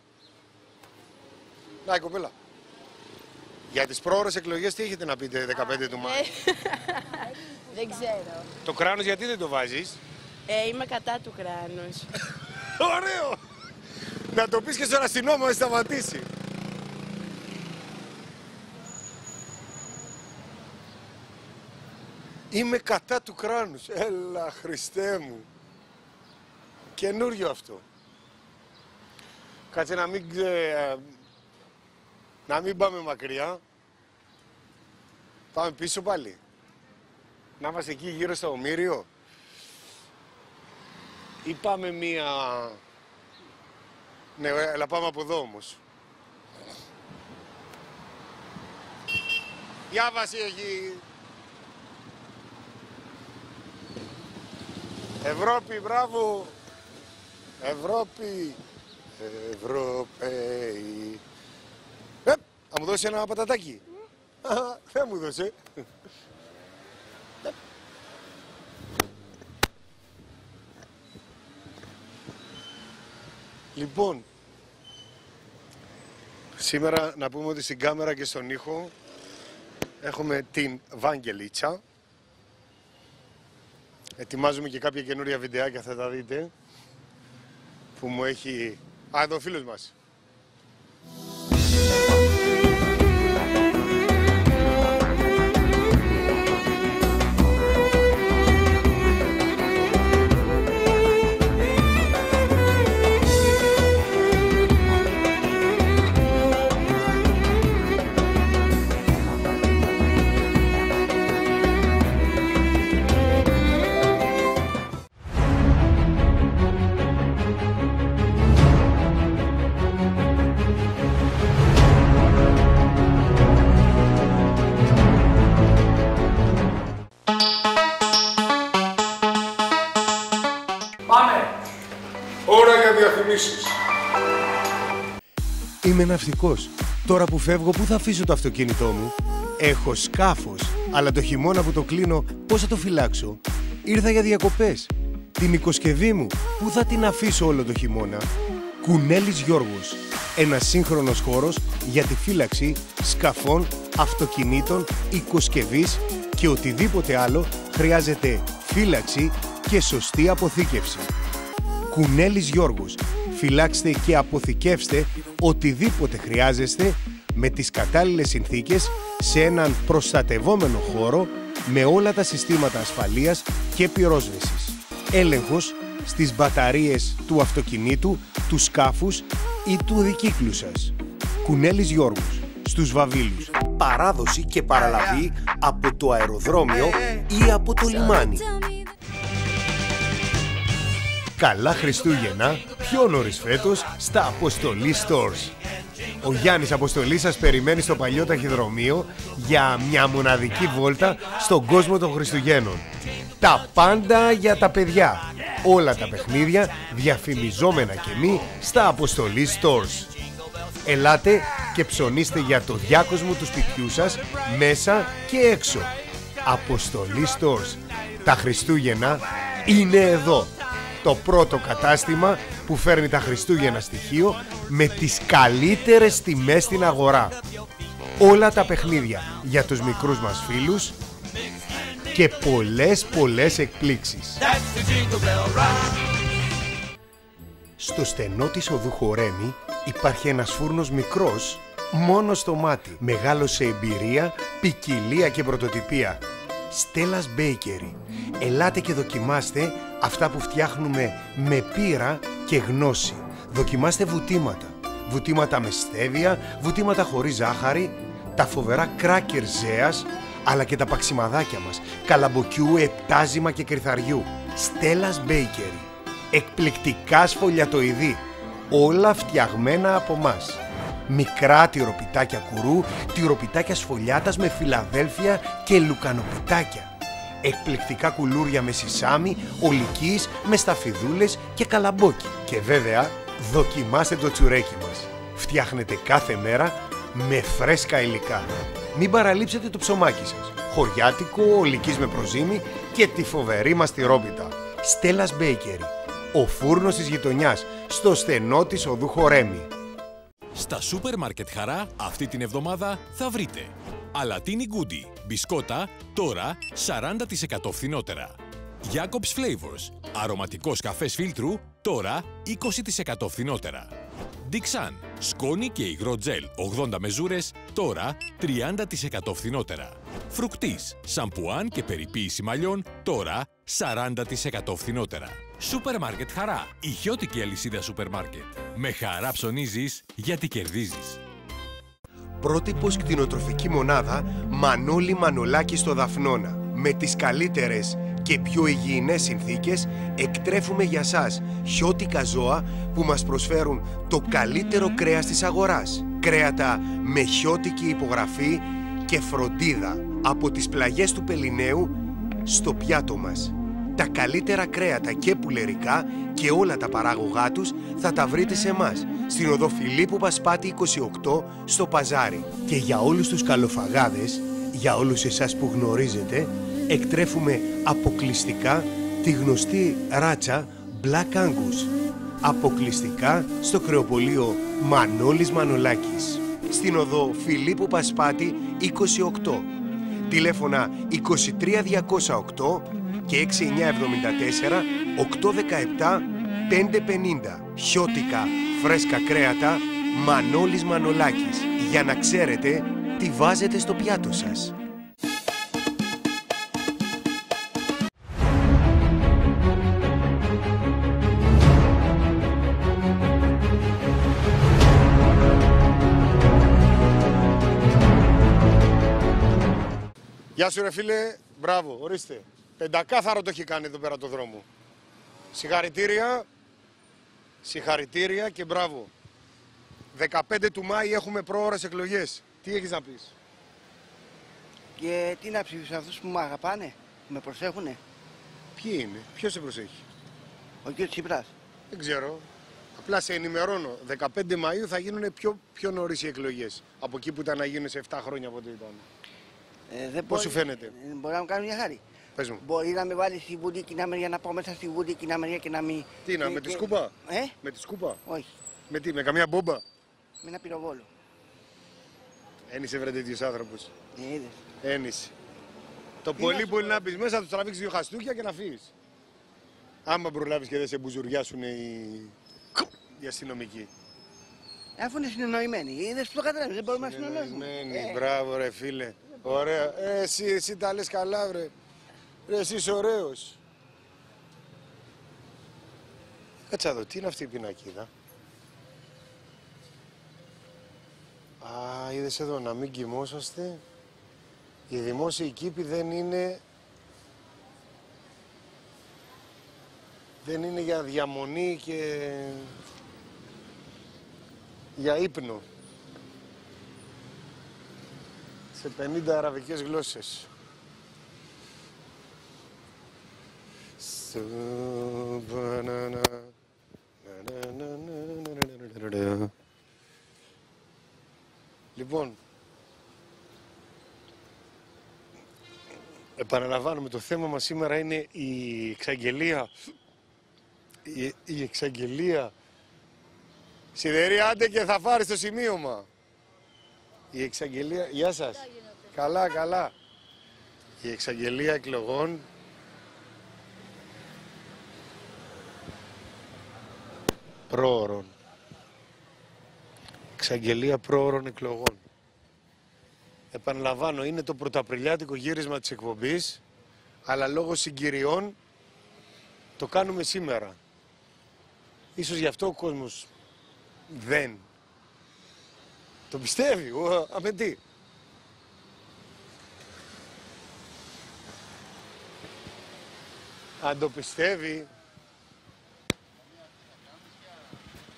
[SPEAKER 3] Να η κοπέλα. Για τις πρόωρες εκλογές τι έχετε να πείτε 15 του Μάη?
[SPEAKER 17] Δεν ξέρω.
[SPEAKER 3] Το κράνος γιατί δεν το βάζεις?
[SPEAKER 17] Είμαι κατά του κράνους.
[SPEAKER 3] Ωραίο! Να το πεις και στον αστυνόμο να σταματήσει. Είμαι κατά του κράνους. Έλα Χριστέ μου. Καινούριο αυτό. Κάτσε να μην πάμε μακριά. Πάμε πίσω πάλι. Να είμαστε εκεί γύρω στο Ομήριο. Ή πάμε μία... Ναι, αλλά πάμε από εδώ όμως. Γεια Βασίλη. Ευρώπη, μπράβο. Ευρώπη. Ευρωπαίοι. Θα μου δώσει ένα πατατάκι. Δεν μου δώσε. Λοιπόν, σήμερα να πούμε ότι στην κάμερα και στον ήχο έχουμε την Βαγγελίτσα. Ετοιμάζουμε και κάποια καινούρια βιντεάκια, θα τα δείτε, που μου έχει... Α, εδώ ο φίλος μας.
[SPEAKER 6] Είμαι ναυτικός. Τώρα που φεύγω, πού θα αφήσω το αυτοκίνητό μου? Έχω σκάφος, αλλά το χειμώνα που το κλείνω, πώς θα το φυλάξω? Ήρθα για διακοπές. Την οικοσκευή μου, πού θα την αφήσω όλο το χειμώνα? Κουνέλης Γιώργος. Ένας σύγχρονος χώρος για τη φύλαξη σκαφών, αυτοκινήτων, οικοσκευής και οτιδήποτε άλλο χρειάζεται φύλαξη και σωστή αποθήκευση. Κουνέλης Γιώργος. Φυλάξτε και αποθηκεύστε οτιδήποτε χρειάζεστε με τις κατάλληλες συνθήκες σε έναν προστατευόμενο χώρο με όλα τα συστήματα ασφαλείας και πυρόσβεσης. Έλεγχος στις μπαταρίες του αυτοκινήτου, του σκάφους ή του δικύκλου σας. Κουνέλης Γιώργος, στους Βαβήλους. Παράδοση και παραλαβή από το αεροδρόμιο ή από το λιμάνι. Καλά Χριστούγεννα, πιο νωρίς φέτος, στα Αποστολή Stores. Ο Γιάννης Αποστολής σας περιμένει στο παλιό ταχυδρομείο για μια μοναδική βόλτα στον κόσμο των Χριστουγέννων. Τα πάντα για τα παιδιά. Όλα τα παιχνίδια διαφημιζόμενα και μη στα Αποστολή Stores. Ελάτε και ψωνίστε για το διάκοσμο του σπιτιού σας, μέσα και έξω. Αποστολή Stores. Τα Χριστούγεννα είναι εδώ. Το πρώτο κατάστημα που φέρνει τα Χριστούγεννα στοιχείο με τις καλύτερες τιμές στην αγορά. Όλα τα παιχνίδια για τους μικρούς μας φίλους και πολλές εκπλήξεις. Στο στενό της οδού Χορέμη υπάρχει ένας φούρνος μικρός μόνο στο μάτι. Μεγάλος σε εμπειρία, ποικιλία και πρωτοτυπία. Στέλλας Bakery. Ελάτε και δοκιμάστε αυτά που φτιάχνουμε με πείρα και γνώση. Δοκιμάστε βουτήματα. Βουτήματα με στέβια, βουτήματα χωρίς ζάχαρη, τα φοβερά κράκερ ζέας, αλλά και τα παξιμαδάκια μας, καλαμποκιού, επτάζημα και κρυθαριού. Στέλλας Bakery. εκπληκτικά σφολιατοειδή, όλα φτιαγμένα από μας. Μικρά τυροπιτάκια κουρού, τυροπιτάκια σφολιάτας με Φιλαδέλφια και λουκανοπιτάκια. Εκπληκτικά κουλούρια με σισάμι, ολικής, με σταφιδούλες και καλαμπόκι. Και βέβαια, δοκιμάστε το τσουρέκι μας. Φτιάχνετε κάθε μέρα με φρέσκα υλικά. Μην παραλείψετε το ψωμάκι σας. Χωριάτικο, ολικής με προζύμι και τη φοβερή μας τυρόπιτα. Στέλλας Bakery, ο φούρνος της γειτονιάς, στο στενό της οδού Χορέμη.
[SPEAKER 8] Στα σούπερ μάρκετ Χαρά αυτή την εβδομάδα θα βρείτε αλατίνι γκούντι, μπισκότα, τώρα 40% φθηνότερα. Jacob's Flavors, αρωματικός καφές φίλτρου, τώρα 20% φθηνότερα. Dixan, σκόνη και υγρό τζελ 80 μεζούρες, τώρα 30% φθηνότερα. Φρουκτής, σαμπουάν και περιποίηση μαλλιών, τώρα 40% φθηνότερα. Σούπερ μάρκετ Χαρά, ηχιώτικη αλυσίδα σούπερ μάρκετ. Με χαρά ψωνίζεις γιατί κερδίζεις.
[SPEAKER 6] Πρότυπος κτηνοτροφική μονάδα Μανώλη Μανολάκη στο Δαφνώνα. Με τις καλύτερες και πιο υγιεινές συνθήκες εκτρέφουμε για σας χιώτικα ζώα που μας προσφέρουν το καλύτερο κρέας της αγοράς. Κρέατα με χιώτικη υπογραφή και φροντίδα από τις πλαγιές του Πελιναίου στο πιάτο μας. Τα καλύτερα κρέατα και πουλερικά και όλα τα παράγωγά τους θα τα βρείτε σε εμάς, στην οδό Φιλίππου Πασπάτη 28 στο Παζάρι. Και για όλους τους καλοφαγάδες, για όλους εσάς που γνωρίζετε, εκτρέφουμε αποκλειστικά τη γνωστή ράτσα Black Angus. Αποκλειστικά στο κρεοπωλείο Μανώλης Μανολάκης, στην οδό Φιλίππου Πασπάτη 28. Τηλέφωνα 23208 και 6974 817 550. Χιώτικα φρέσκα κρέατα Μανώλης Μανολάκης, για να ξέρετε τι βάζετε στο πιάτο σας.
[SPEAKER 3] Γεια σου ρε φίλε, μπράβο, ορίστε. Πεντακάθαρο το έχει κάνει εδώ πέρα το δρόμο. Συγχαρητήρια, συγχαρητήρια και μπράβο. 15 του Μάη έχουμε προώρες εκλογές. Τι έχεις να πεις?
[SPEAKER 5] Και τι να ψηφίσω, αυτούς που με αγαπάνε, που με προσέχουνε?
[SPEAKER 3] Ποιοι είναι, ποιος σε προσέχει?
[SPEAKER 5] Ο κ. Τσίπρας.
[SPEAKER 3] Δεν ξέρω. Απλά σε ενημερώνω. 15 Μαΐου θα γίνουν πιο νωρίς οι εκλογές. Από εκεί που ήταν να γίνουν σε 7 χρόνια από τότε ήταν. Πώς σου φαίνεται?
[SPEAKER 5] Μπορεί να μου κάνουν μια χάρη.
[SPEAKER 3] Πες μου.
[SPEAKER 5] Μπορεί να με βάλει στη Βουλή και να μεριά, να πάω μέσα στη Βουλή και να μεριά και να μην...
[SPEAKER 3] Τι να, με τη σκούπα? Με τη σκούπα?
[SPEAKER 5] Όχι.
[SPEAKER 3] Με τι, με καμία μπόμπα?
[SPEAKER 5] Με ένα πυροβόλο.
[SPEAKER 3] Ένισε βρε τέτοιος άνθρωπος.
[SPEAKER 5] Είδες.
[SPEAKER 3] Ένισε. Το πολύ πολύ να μπεις μέσα, θα τους τραβήξεις 2 χαστούκια και να φύγεις. Άμα προλάβεις και δεν σε μπουζουριάσουν οι αστυνομικοί.
[SPEAKER 5] Αφού είναι συνεννοημένοι, είδες που το καταλάβεις, δεν μπορούμε να συνεννοήσουμε.
[SPEAKER 3] Μπράβο ρε φίλε. Ωραία. Εσύ τα λες καλά βρε. Εσύ είσαι ωραίος. Κάτσα εδώ, τι είναι αυτή η πινακίδα? Α, είδες εδώ, να μην κοιμόσαστε. Οι δημόσιοι κήποι δεν είναι για διαμονή και για ύπνο. Σε 50 αραβικές γλώσσες. Λοιπόν, επαναλαμβάνουμε, το θέμα μας σήμερα είναι η εξαγγελία. Η εξαγγελία. Σιδερή, άντε και θα φάρεις το σημείωμα. Η εξαγγελία... Γεια σας. Καλά, καλά. Η εξαγγελία εκλογών πρόωρων. Εξαγγελία πρόωρων εκλογών. Επαναλαμβάνω, είναι το πρωταπριλιάτικο γύρισμα της εκπομπής, αλλά λόγω συγκυριών το κάνουμε σήμερα. Ίσως γι' αυτό ο κόσμος δεν το πιστεύει. Αμέ τι. Αν το πιστεύει,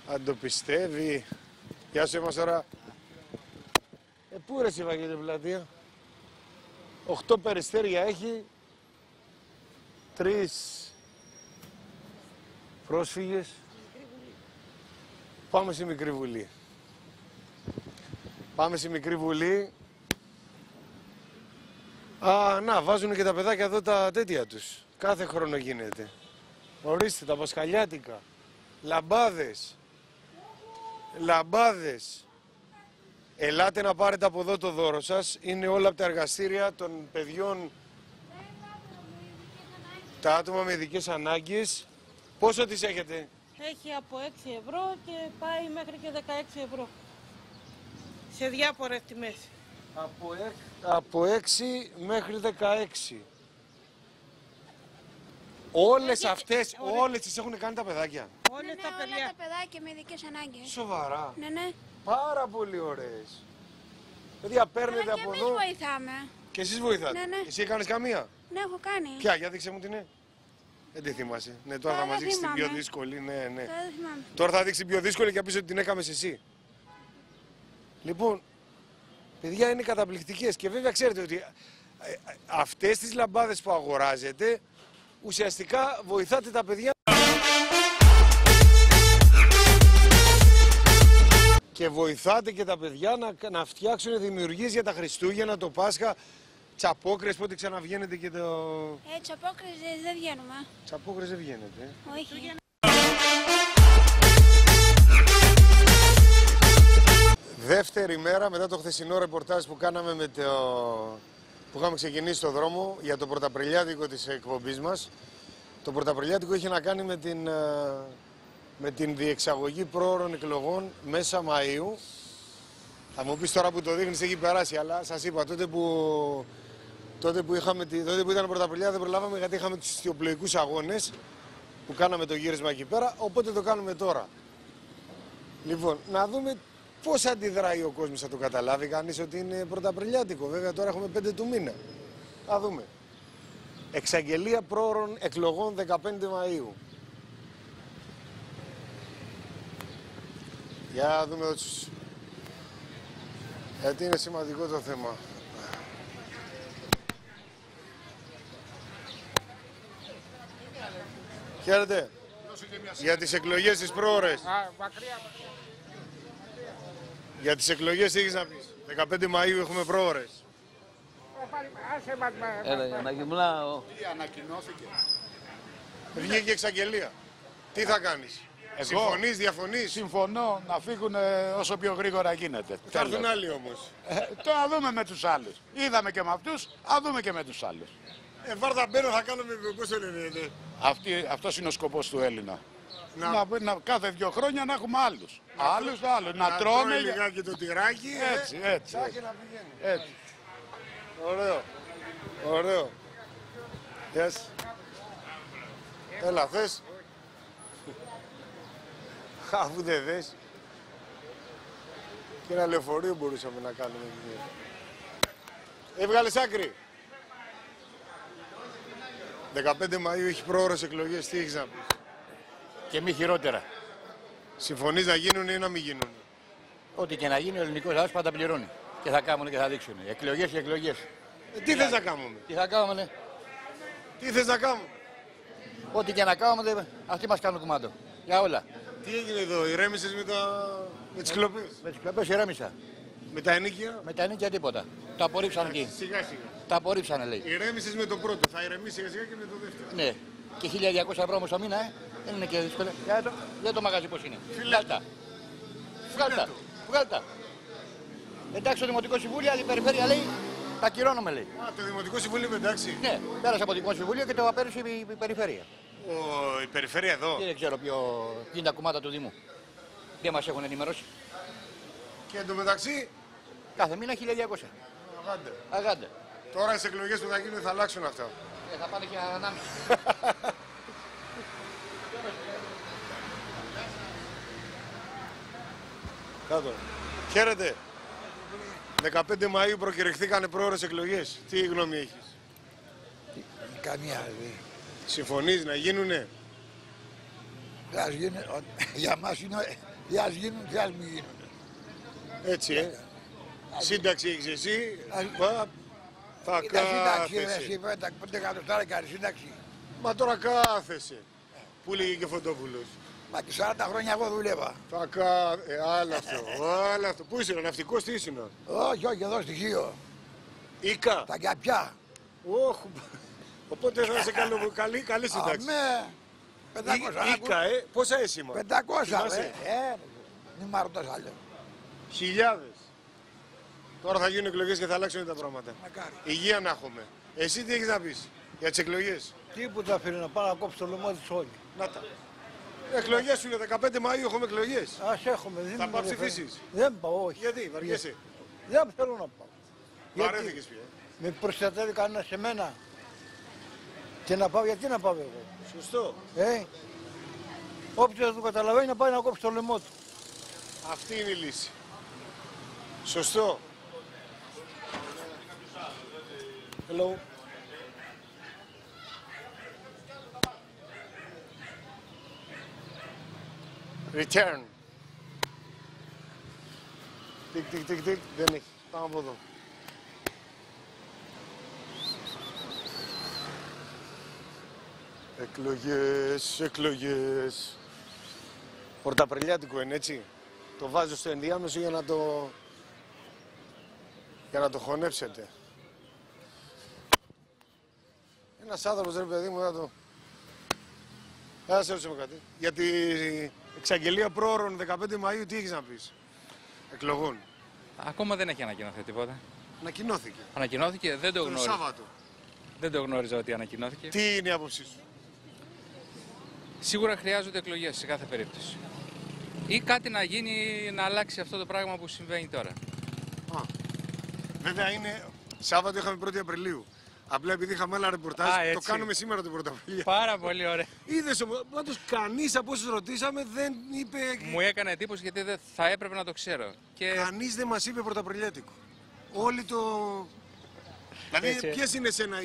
[SPEAKER 3] Αν το πιστεύει. Γεια σου, είμαστε τώρα. Πού ρε εσύ, Βαγγέλη, πλατεία. 8 περιστέρια έχει. 3 πρόσφυγες. Πάμε στη Μικρή Βουλή. Πάμε στη Μικρή Βουλή. Α, να, βάζουν και τα παιδάκια εδώ τα τέτοια τους. Κάθε χρόνο γίνεται. Ορίστε, τα πασχαλιάτικα. Λαμπάδες. Λαμπάδες. Ελάτε να πάρετε από εδώ το δώρο σας. Είναι όλα από τα εργαστήρια των παιδιών. Τα άτομα με ειδικές ανάγκες. Πόσο τις έχετε?
[SPEAKER 19] Έχει από 6 ευρώ και πάει μέχρι και 16 ευρώ. Σε διάφορες τιμές.
[SPEAKER 3] Από 6 μέχρι 16. Όλες αυτές, όλες τις έχουν κάνει τα παιδάκια.
[SPEAKER 19] Όλες
[SPEAKER 20] ναι,
[SPEAKER 19] τα παιδιά.
[SPEAKER 20] Όλα τα παιδάκια με ειδικές ανάγκες.
[SPEAKER 3] Σοβαρά.
[SPEAKER 20] Ναι, ναι.
[SPEAKER 3] Πάρα πολύ ωραίες. Παιδιά, παίρνετε από εδώ.
[SPEAKER 20] Και εμείς βοηθάμε.
[SPEAKER 3] Και εσείς βοηθάτε.
[SPEAKER 20] Ναι, ναι.
[SPEAKER 3] Εσύ έκανες καμία?
[SPEAKER 20] Ναι, έχω κάνει.
[SPEAKER 3] Ποια, για δείξε μου την είναι. Δεν τη θυμάσαι. Ναι, τώρα θα μας δείξει την πιο δύσκολη. Ναι, ναι. Τώρα θα δείξει την πιο δύσκολη και πεις ότι την έκαμες εσύ. Λοιπόν, παιδιά, είναι καταπληκτικές και βέβαια ξέρετε ότι αυτές τις λαμπάδες που αγοράζετε ουσιαστικά βοηθάτε τα παιδιά και βοηθάτε και τα παιδιά να φτιάξουν δημιουργίες για τα Χριστούγεννα, το Πάσχα, τσαπόκρες, πότε ξαναβγαίνετε και το...
[SPEAKER 20] Τσαπόκρες δεν βγαίνουμε.
[SPEAKER 3] Τσαπόκρες δεν βγαίνετε.
[SPEAKER 20] Όχι.
[SPEAKER 3] Δεύτερη μέρα μετά το χθεσινό ρεπορτάζ που κάναμε που είχαμε ξεκινήσει στο δρόμο για το πρωταπριλιάτικο της εκπομπής μας. Το πρωταπριλιάτικο είχε να κάνει με την διεξαγωγή πρόωρων εκλογών μέσα Μαΐου. Θα μου πεις τώρα που το δείχνεις έχει περάσει, αλλά σας είπα τότε που ήταν πρωταπριλιά δεν προλάβαμε γιατί είχαμε τους ιστιοπλοϊκούς αγώνες που κάναμε το γύρισμα εκεί πέρα, οπότε το κάνουμε τώρα. Λοιπόν, να δούμε πώς αντιδράει ο κόσμος, θα το καταλάβει κανείς ότι είναι πρωταπριλιάτικο. Βέβαια τώρα έχουμε 5 του μήνα. Θα δούμε. Εξαγγελία πρόωρων εκλογών 15 Μαΐου. Για να δούμε εδώ τους... Γιατί είναι σημαντικό το θέμα. Χαίρετε. Για τις εκλογές τις πρόωρες. Για τις εκλογές τι έχεις να πεις? 15 Μαΐου έχουμε πρόωρες.
[SPEAKER 21] Τι ανακοινώθηκε?
[SPEAKER 3] Βγήκε εξαγγελία. Τι θα κάνεις? Συμφωνείς, διαφωνείς?
[SPEAKER 21] Συμφωνώ να φύγουν όσο πιο γρήγορα γίνεται.
[SPEAKER 3] Θα έρθουν άλλοι όμως.
[SPEAKER 21] Τώρα δούμε με τους άλλους. Είδαμε και με αυτούς, α δούμε και με τους άλλους.
[SPEAKER 3] Βάρτα μπαίνω, θα κάνουμε πώς το λένε.
[SPEAKER 21] Αυτός είναι ο σκοπός του Έλληνα. Να κάθε 2 χρόνια να έχουμε άλλους. Άλλους. Να τρώνε
[SPEAKER 3] λιγάκι το τυράκι.
[SPEAKER 21] Έτσι.
[SPEAKER 3] Να πηγαίνει. Έτσι. Ωραίο. Yes. Έλα, θες? Αφού δεν θες. Και ένα λεωφορείο μπορούσαμε να κάνουμε. Έβγαλες άκρη. 15 Μαΐου έχει πρόωρες εκλογές, τι έχεις να πεις?
[SPEAKER 21] Και μη χειρότερα.
[SPEAKER 3] Συμφωνείς να γίνουν ή να μην γίνουν?
[SPEAKER 21] Ό,τι και να γίνει, ο ελληνικός λαός πάντα πληρώνει. Και θα κάνουν και θα δείξουν. Εκλογές και εκλογές.
[SPEAKER 3] Τι θες να κάνουμε?
[SPEAKER 21] Τι θα κάνουμε?
[SPEAKER 3] Τι θες να κάνουμε?
[SPEAKER 21] Ό,τι και να κάνουμε, αυτοί μας κάνουν κουμάντο. Για όλα.
[SPEAKER 3] Τι έγινε εδώ, ηρέμησες με τις κλοπές?
[SPEAKER 21] Με τις κλοπές ηρέμησα.
[SPEAKER 3] Με τα ενίκια?
[SPEAKER 21] Με τα ενίκια τίποτα. Τα απορρίψαν εκεί.
[SPEAKER 3] Σιγά.
[SPEAKER 21] Τα απορρίψανε, λέει.
[SPEAKER 3] Ηρέμησες με το πρώτο, θα ηρεμήσει σιγά και με το δεύτερο.
[SPEAKER 21] Ναι. Και 1.200 ευρώ όμως το μήνα, δεν είναι και δύσκολο. Για το μαγαζί πώς είναι. Βγάλτα. Εντάξει, το Δημοτικό Συμβούλιο, άλλη περιφέρεια λέει, τα κυρώνουμε, λέει.
[SPEAKER 3] Το Δημοτικό Συμβούλιο είναι εντάξει?
[SPEAKER 21] Ναι, πέρασε από το Δημοτικό Συμβούλιο και το απέρρισε η περιφέρεια.
[SPEAKER 3] Η περιφέρεια εδώ?
[SPEAKER 21] Δεν ξέρω ποιο είναι τα κομμάτια του Δήμου. Δεν μας έχουν ενημερώσει.
[SPEAKER 3] Και εντωμεταξύ?
[SPEAKER 21] Κάθε μήνα 1.200. Αγάντε.
[SPEAKER 3] Τώρα στις εκλογές που θα γίνουν θα αλλάξουν αυτά.
[SPEAKER 21] Θα πάνε και ανάμιση.
[SPEAKER 3] Κάτω. Χαίρετε. 15 Μαΐου προκηρυχθήκανε πρόωρες εκλογές. Τι γνώμη έχεις?
[SPEAKER 22] Καμία.
[SPEAKER 3] Συμφωνείς να γίνουνε?
[SPEAKER 1] Για μας είναι, ή ας γίνουν και ας μην γίνουν.
[SPEAKER 3] Έτσι, σύνταξη έχεις εσύ, θα κάθεσαι.
[SPEAKER 1] 5 εκατοστάρα κάνει σύνταξη.
[SPEAKER 3] Μα τώρα κάθεσαι. Πού λέγει και ο Φωτόπουλος.
[SPEAKER 1] Μα και 40 χρόνια εγώ δούλευα.
[SPEAKER 3] Θα άλλο αυτό. Πού ήσουν, ναυτικός, τι ήσουν.
[SPEAKER 1] Όχι, εδώ στοιχείο.
[SPEAKER 3] Ίκα.
[SPEAKER 1] Τα καπιά.
[SPEAKER 3] Οπότε θα είσαι καλή σύνταξη.
[SPEAKER 1] Αμέ. 500.
[SPEAKER 3] Ίκα, πόσα έσημα.
[SPEAKER 1] 500, μη μ' ρωτάς άλλο.
[SPEAKER 3] Χιλιάδες. Τώρα θα γίνουν εκλογές και θα αλλάξουν τα πράγματα.
[SPEAKER 1] Μακάρι.
[SPEAKER 3] Υγεία να έχουμε. Εσύ τι έχεις να πεις για τις εκλογές.
[SPEAKER 14] Τίποτα φίλε, να πάω να κόψω το λαιμό της όλοι.
[SPEAKER 3] Να τα. Εκλογές σου είναι 15 Μαΐου, έχουμε εκλογές.
[SPEAKER 14] Ας έχουμε.
[SPEAKER 3] Θα πάω ψηφίσεις.
[SPEAKER 14] Δεν πάω, όχι.
[SPEAKER 3] Γιατί, βαριέσαι.
[SPEAKER 14] Δεν θέλω να πάω.
[SPEAKER 3] Βαρέθηκες πια.
[SPEAKER 14] Με προστατεύει κανένα σε μένα. Και να πάω, γιατί να πάω εγώ.
[SPEAKER 3] Σωστό.
[SPEAKER 14] Όποιος δεν το καταλαβαίνει να πάει να κόψει το λαιμό του.
[SPEAKER 3] Αυτή είναι η λύση. Σωστό. Hello. Return. Τικ. Δεν έχει. Πάμε από εδώ. Εκλογές. Πορταπριλιάτικο είναι, έτσι. Το βάζω στο ενδιάμεσο για να το χωνέψετε. Ένας άνθρωπος, ρε παιδί μου, να το... Θα σε ρωτήσω κάτι. Για την εξαγγελία πρόωρων 15 Μαΐου, τι έχεις να πεις. Εκλογών.
[SPEAKER 22] Ακόμα δεν έχει ανακοινωθεί τίποτα.
[SPEAKER 3] Ανακοινώθηκε.
[SPEAKER 22] Ανακοινώθηκε, δεν το γνώριζα.
[SPEAKER 3] Το Σάββατο.
[SPEAKER 22] Δεν το γνώριζα ότι ανακοινώθηκε.
[SPEAKER 3] Τι είναι η άποψή σου.
[SPEAKER 22] Σίγουρα χρειάζονται εκλογές σε κάθε περίπτωση. Ή κάτι να γίνει να αλλάξει αυτό το πράγμα που συμβαίνει τώρα.
[SPEAKER 3] Βέβαια είναι. Σάββατο είχαμε 1η Απριλίου. Απλά επειδή είχαμε άλλα ρεπορτάζ, το κάνουμε σήμερα την Πρωταπριλία.
[SPEAKER 22] Πάρα πολύ ωραία.
[SPEAKER 3] Είδες όμως, πάντως κανείς από όσους ρωτήσαμε δεν είπε.
[SPEAKER 22] Μου έκανε εντύπωση γιατί δεν θα έπρεπε να το ξέρω.
[SPEAKER 3] Κανείς δεν μας είπε Πρωταπριλιάτικο. Όλοι το. Δηλαδή, ποιες είναι εσένα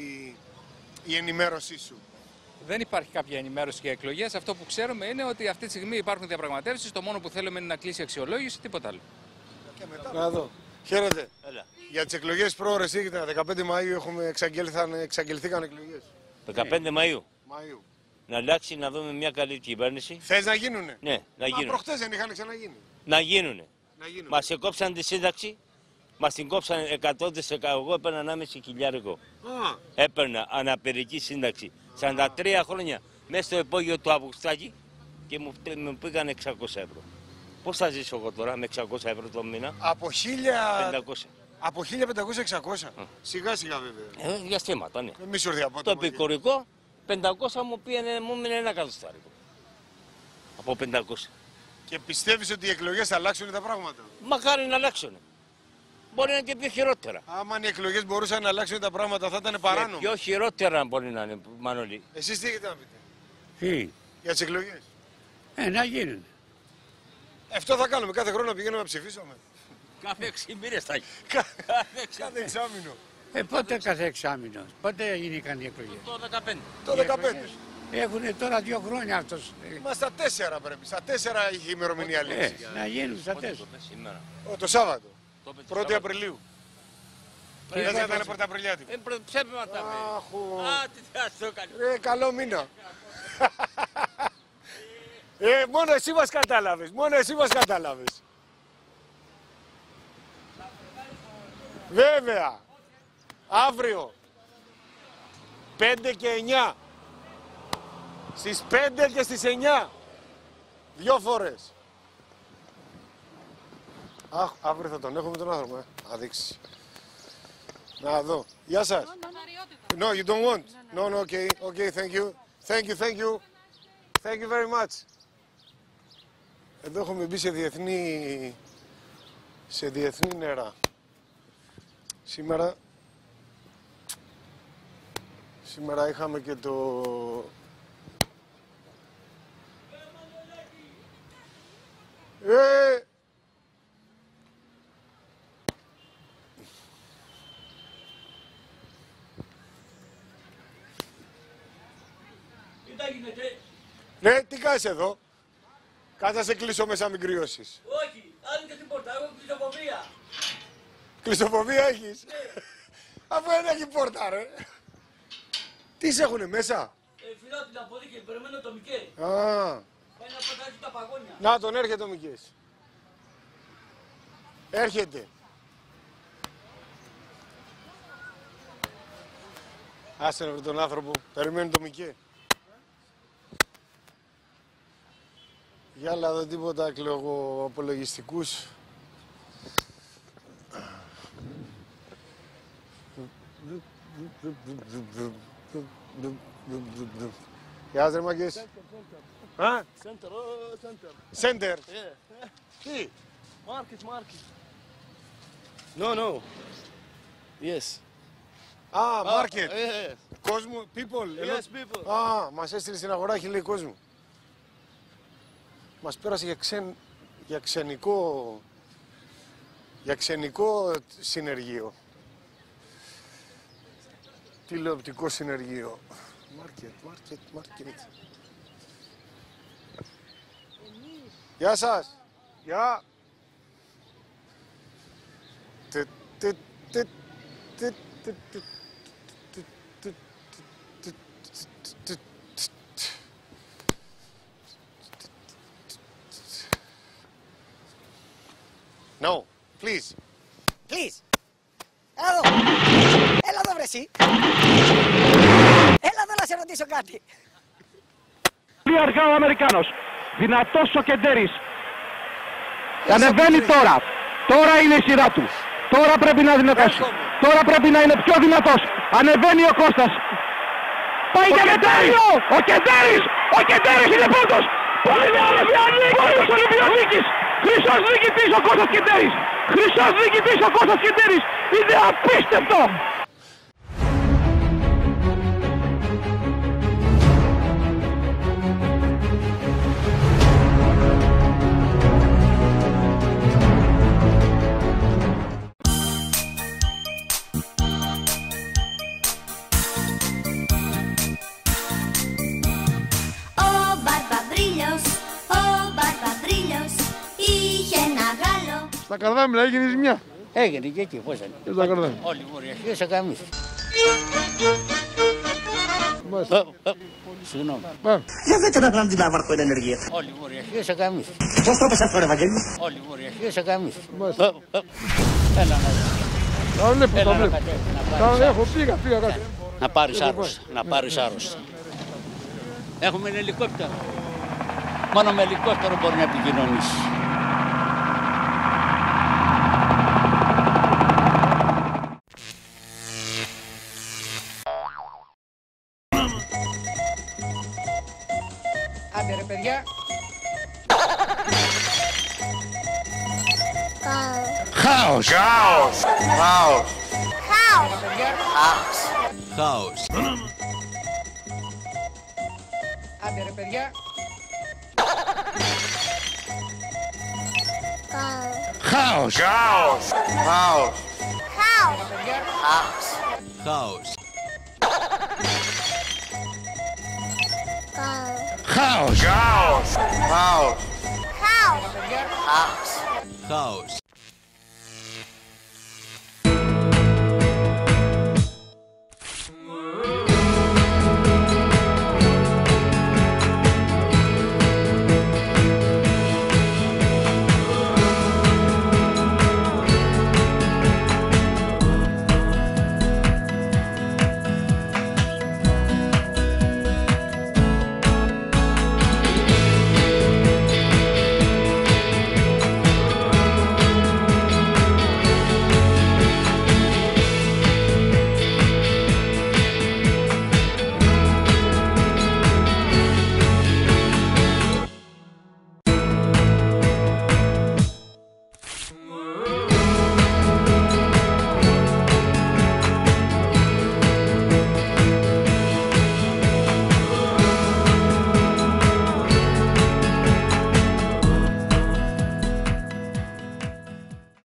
[SPEAKER 3] η ενημέρωσή σου.
[SPEAKER 22] Δεν υπάρχει κάποια ενημέρωση για εκλογές. Αυτό που ξέρουμε είναι ότι αυτή τη στιγμή υπάρχουν διαπραγματεύσεις. Το μόνο που θέλουμε είναι να κλείσει η αξιολόγηση, τίποτα άλλο.
[SPEAKER 3] Και μετά. Να δω. Χαίρετε. Έλα. Για τις εκλογές πρόωρες ήρθαν 15 Μαΐου εξαγγελθήκαν εκλογές.
[SPEAKER 23] 15 Μαΐου.
[SPEAKER 3] Μαΐου.
[SPEAKER 23] Να αλλάξει, να δούμε μια καλή κυβέρνηση.
[SPEAKER 3] Θες να γίνουνε.
[SPEAKER 23] Ναι, να γίνουνε.
[SPEAKER 3] Μα προχτές δεν είχαν ξαναγίνει.
[SPEAKER 23] Να γίνουνε. Μας εκόψαν τη σύνταξη. Μας την κόψαν 100%. Εγώ έπαιρνα 1,5 χιλιάρικο. Έπαιρνα αναπηρική σύνταξη. 43 χρόνια μέσα στο υπόγειο του Αυγουστάκη και μου πήγαν 600 ευρώ. Πώς θα ζήσω εγώ τώρα με 600 ευρώ το μήνα.
[SPEAKER 3] Από 1.500. Από 1.500-600. Σιγά σιγά βέβαια.
[SPEAKER 23] Διαστήματα, ναι.
[SPEAKER 3] Εμείς ήρθε από
[SPEAKER 23] το επικουρικό 500 μου μείνει 1 εκατοστάρικο. Από 500.
[SPEAKER 3] Και πιστεύεις ότι οι εκλογές θα αλλάξουν τα πράγματα.
[SPEAKER 23] Μακάρι να αλλάξουν. Μπορεί να είναι και πιο χειρότερα.
[SPEAKER 3] Άμα οι εκλογές μπορούσαν να αλλάξουν τα πράγματα θα ήταν παράνομο.
[SPEAKER 23] Πιο χειρότερα μπορεί να είναι, Μανώλη.
[SPEAKER 3] Εσείς τι έχετε να πείτε.
[SPEAKER 24] Τι.
[SPEAKER 3] Για τις εκλογές.
[SPEAKER 24] Να γίνουν.
[SPEAKER 3] Αυτό θα κάνουμε. Κάθε χρόνο να πηγαίνουμε να ψηφίσουμε.
[SPEAKER 23] Κάθε 6 μήνες θα γίνει.
[SPEAKER 3] Κάθε εξάμηνο.
[SPEAKER 24] Πότε κάθε εξάμηνο. Πότε γίνηκαν οι εκλογές.
[SPEAKER 23] Το 15.
[SPEAKER 3] Το 15.
[SPEAKER 24] Έχουν τώρα 2 χρόνια αυτός.
[SPEAKER 3] Μα στα 4 πρέπει. Στα 4 είχε ημερομηνία λήξη.
[SPEAKER 24] Να γίνουν στα 4.
[SPEAKER 3] Το Σάββατο. 1η Απριλίου. Δεν θα ήταν Πρωταπριλιάτικο.
[SPEAKER 23] Ψέπημα τα μέρη. Α, τι θα το κάνει.
[SPEAKER 3] Καλό μήνα. Μόνο εσύ μας κατάλαβες. Μόνο εσύ μας κατάλαβες. Βέβαια. Αύριο. 5 και 9. Στις 5 και στις 9. 2 φορές. Αχ, αύριο θα τον έχουμε τον άνθρωπο, Να δείξει. Να δω. Γεια σας. No, you don't want. No, okay, okay, thank you. Thank you, thank you. Thank you very much. Εδώ έχουμε μπει σε διεθνή νερά. Σήμερα είχαμε και το... Ναι, τι κάνεις εδώ. Κάτσε να σε κλείσω μέσα, μην κρυώσεις.
[SPEAKER 4] Όχι, άνοιγε την πόρτα, έχω κλειστοφοβία.
[SPEAKER 3] Κλειστοφοβία έχεις.
[SPEAKER 4] Ναι.
[SPEAKER 3] Αφού δεν έχει πόρτα, ρε. Τι σε έχουνε μέσα.
[SPEAKER 4] Φυλάω την αποδίκη, περιμένω το Μικέ.
[SPEAKER 3] Α.
[SPEAKER 4] Πάει να πατάξει τα παγόνια.
[SPEAKER 3] Να τον, έρχεται ο Μικές. Έρχεται. Άσε να βρει τον άνθρωπο, περιμένει το Μικέ. Για άλλα εδώ τίποτα κλογοαπολογιστικούς. Γεια σας ρε μάγκες. Α? Center. Τι?
[SPEAKER 4] Market.
[SPEAKER 3] No.
[SPEAKER 4] Yes.
[SPEAKER 3] Α, market.
[SPEAKER 4] Yes.
[SPEAKER 3] Κόσμο, people.
[SPEAKER 4] Yes, people.
[SPEAKER 3] Α, μας έστειλε στην αγορά και λέει κόσμο. Μας πέρασε για ξενικό συνεργείο. Τηλεοπτικό συνεργείο. Market. Γεια σας. Γεια. No, please.
[SPEAKER 9] Please. Έλα εδώ βρε εσύ. Έλα εδώ να σε ρωτήσω κάτι.
[SPEAKER 10] Πολύ αργά ο Αμερικάνος. Δυνατός ο Κεντέρης. Ανεβαίνει τώρα. Τώρα είναι η σειρά του. Τώρα πρέπει να δυνατώσει. Τώρα πρέπει να είναι πιο δυνατός. Ανεβαίνει ο Κώστας. Πάει για μετάλλιο. Ο Κεντέρης είναι πρώτος. Πρώτος Ολυμπιονίκης. Χρυσός νικητής ο Κώστας Κεντέρης. Χρυσός νικητής ο Κώστας Κεντέρης. Είναι απίστευτο. Στα Καρδάμιλα έγινε ζημιά.
[SPEAKER 24] Έγινε και εκεί, πώς έγινε.
[SPEAKER 10] Και στα Καρδάμιλα.
[SPEAKER 24] Όλη η Βορειαχία σε καμίς. Συγγνώμη.
[SPEAKER 9] Για δείτε να κάνουμε την άβαρκο είναι ενεργεία.
[SPEAKER 24] Όλη η Βορειαχία σε καμίς.
[SPEAKER 9] Πώς το πες αυτό ρε Βαγγέλη.
[SPEAKER 24] Όλη η Βορειαχία σε καμίς.
[SPEAKER 10] Έλα να βλέπω, τα βλέπω. Τα έχω, πήγα κάτι.
[SPEAKER 24] Να πάρεις άρρωστα. Έχουμε ελικόπτερο. Μόνο με ελικόπτερο μπορεί να επικοινωνήσει.
[SPEAKER 9] Άντε ρε παιδιά.
[SPEAKER 3] Χάος.
[SPEAKER 9] Άντε ρε παιδιά.
[SPEAKER 3] Χάος.
[SPEAKER 8] Χάος.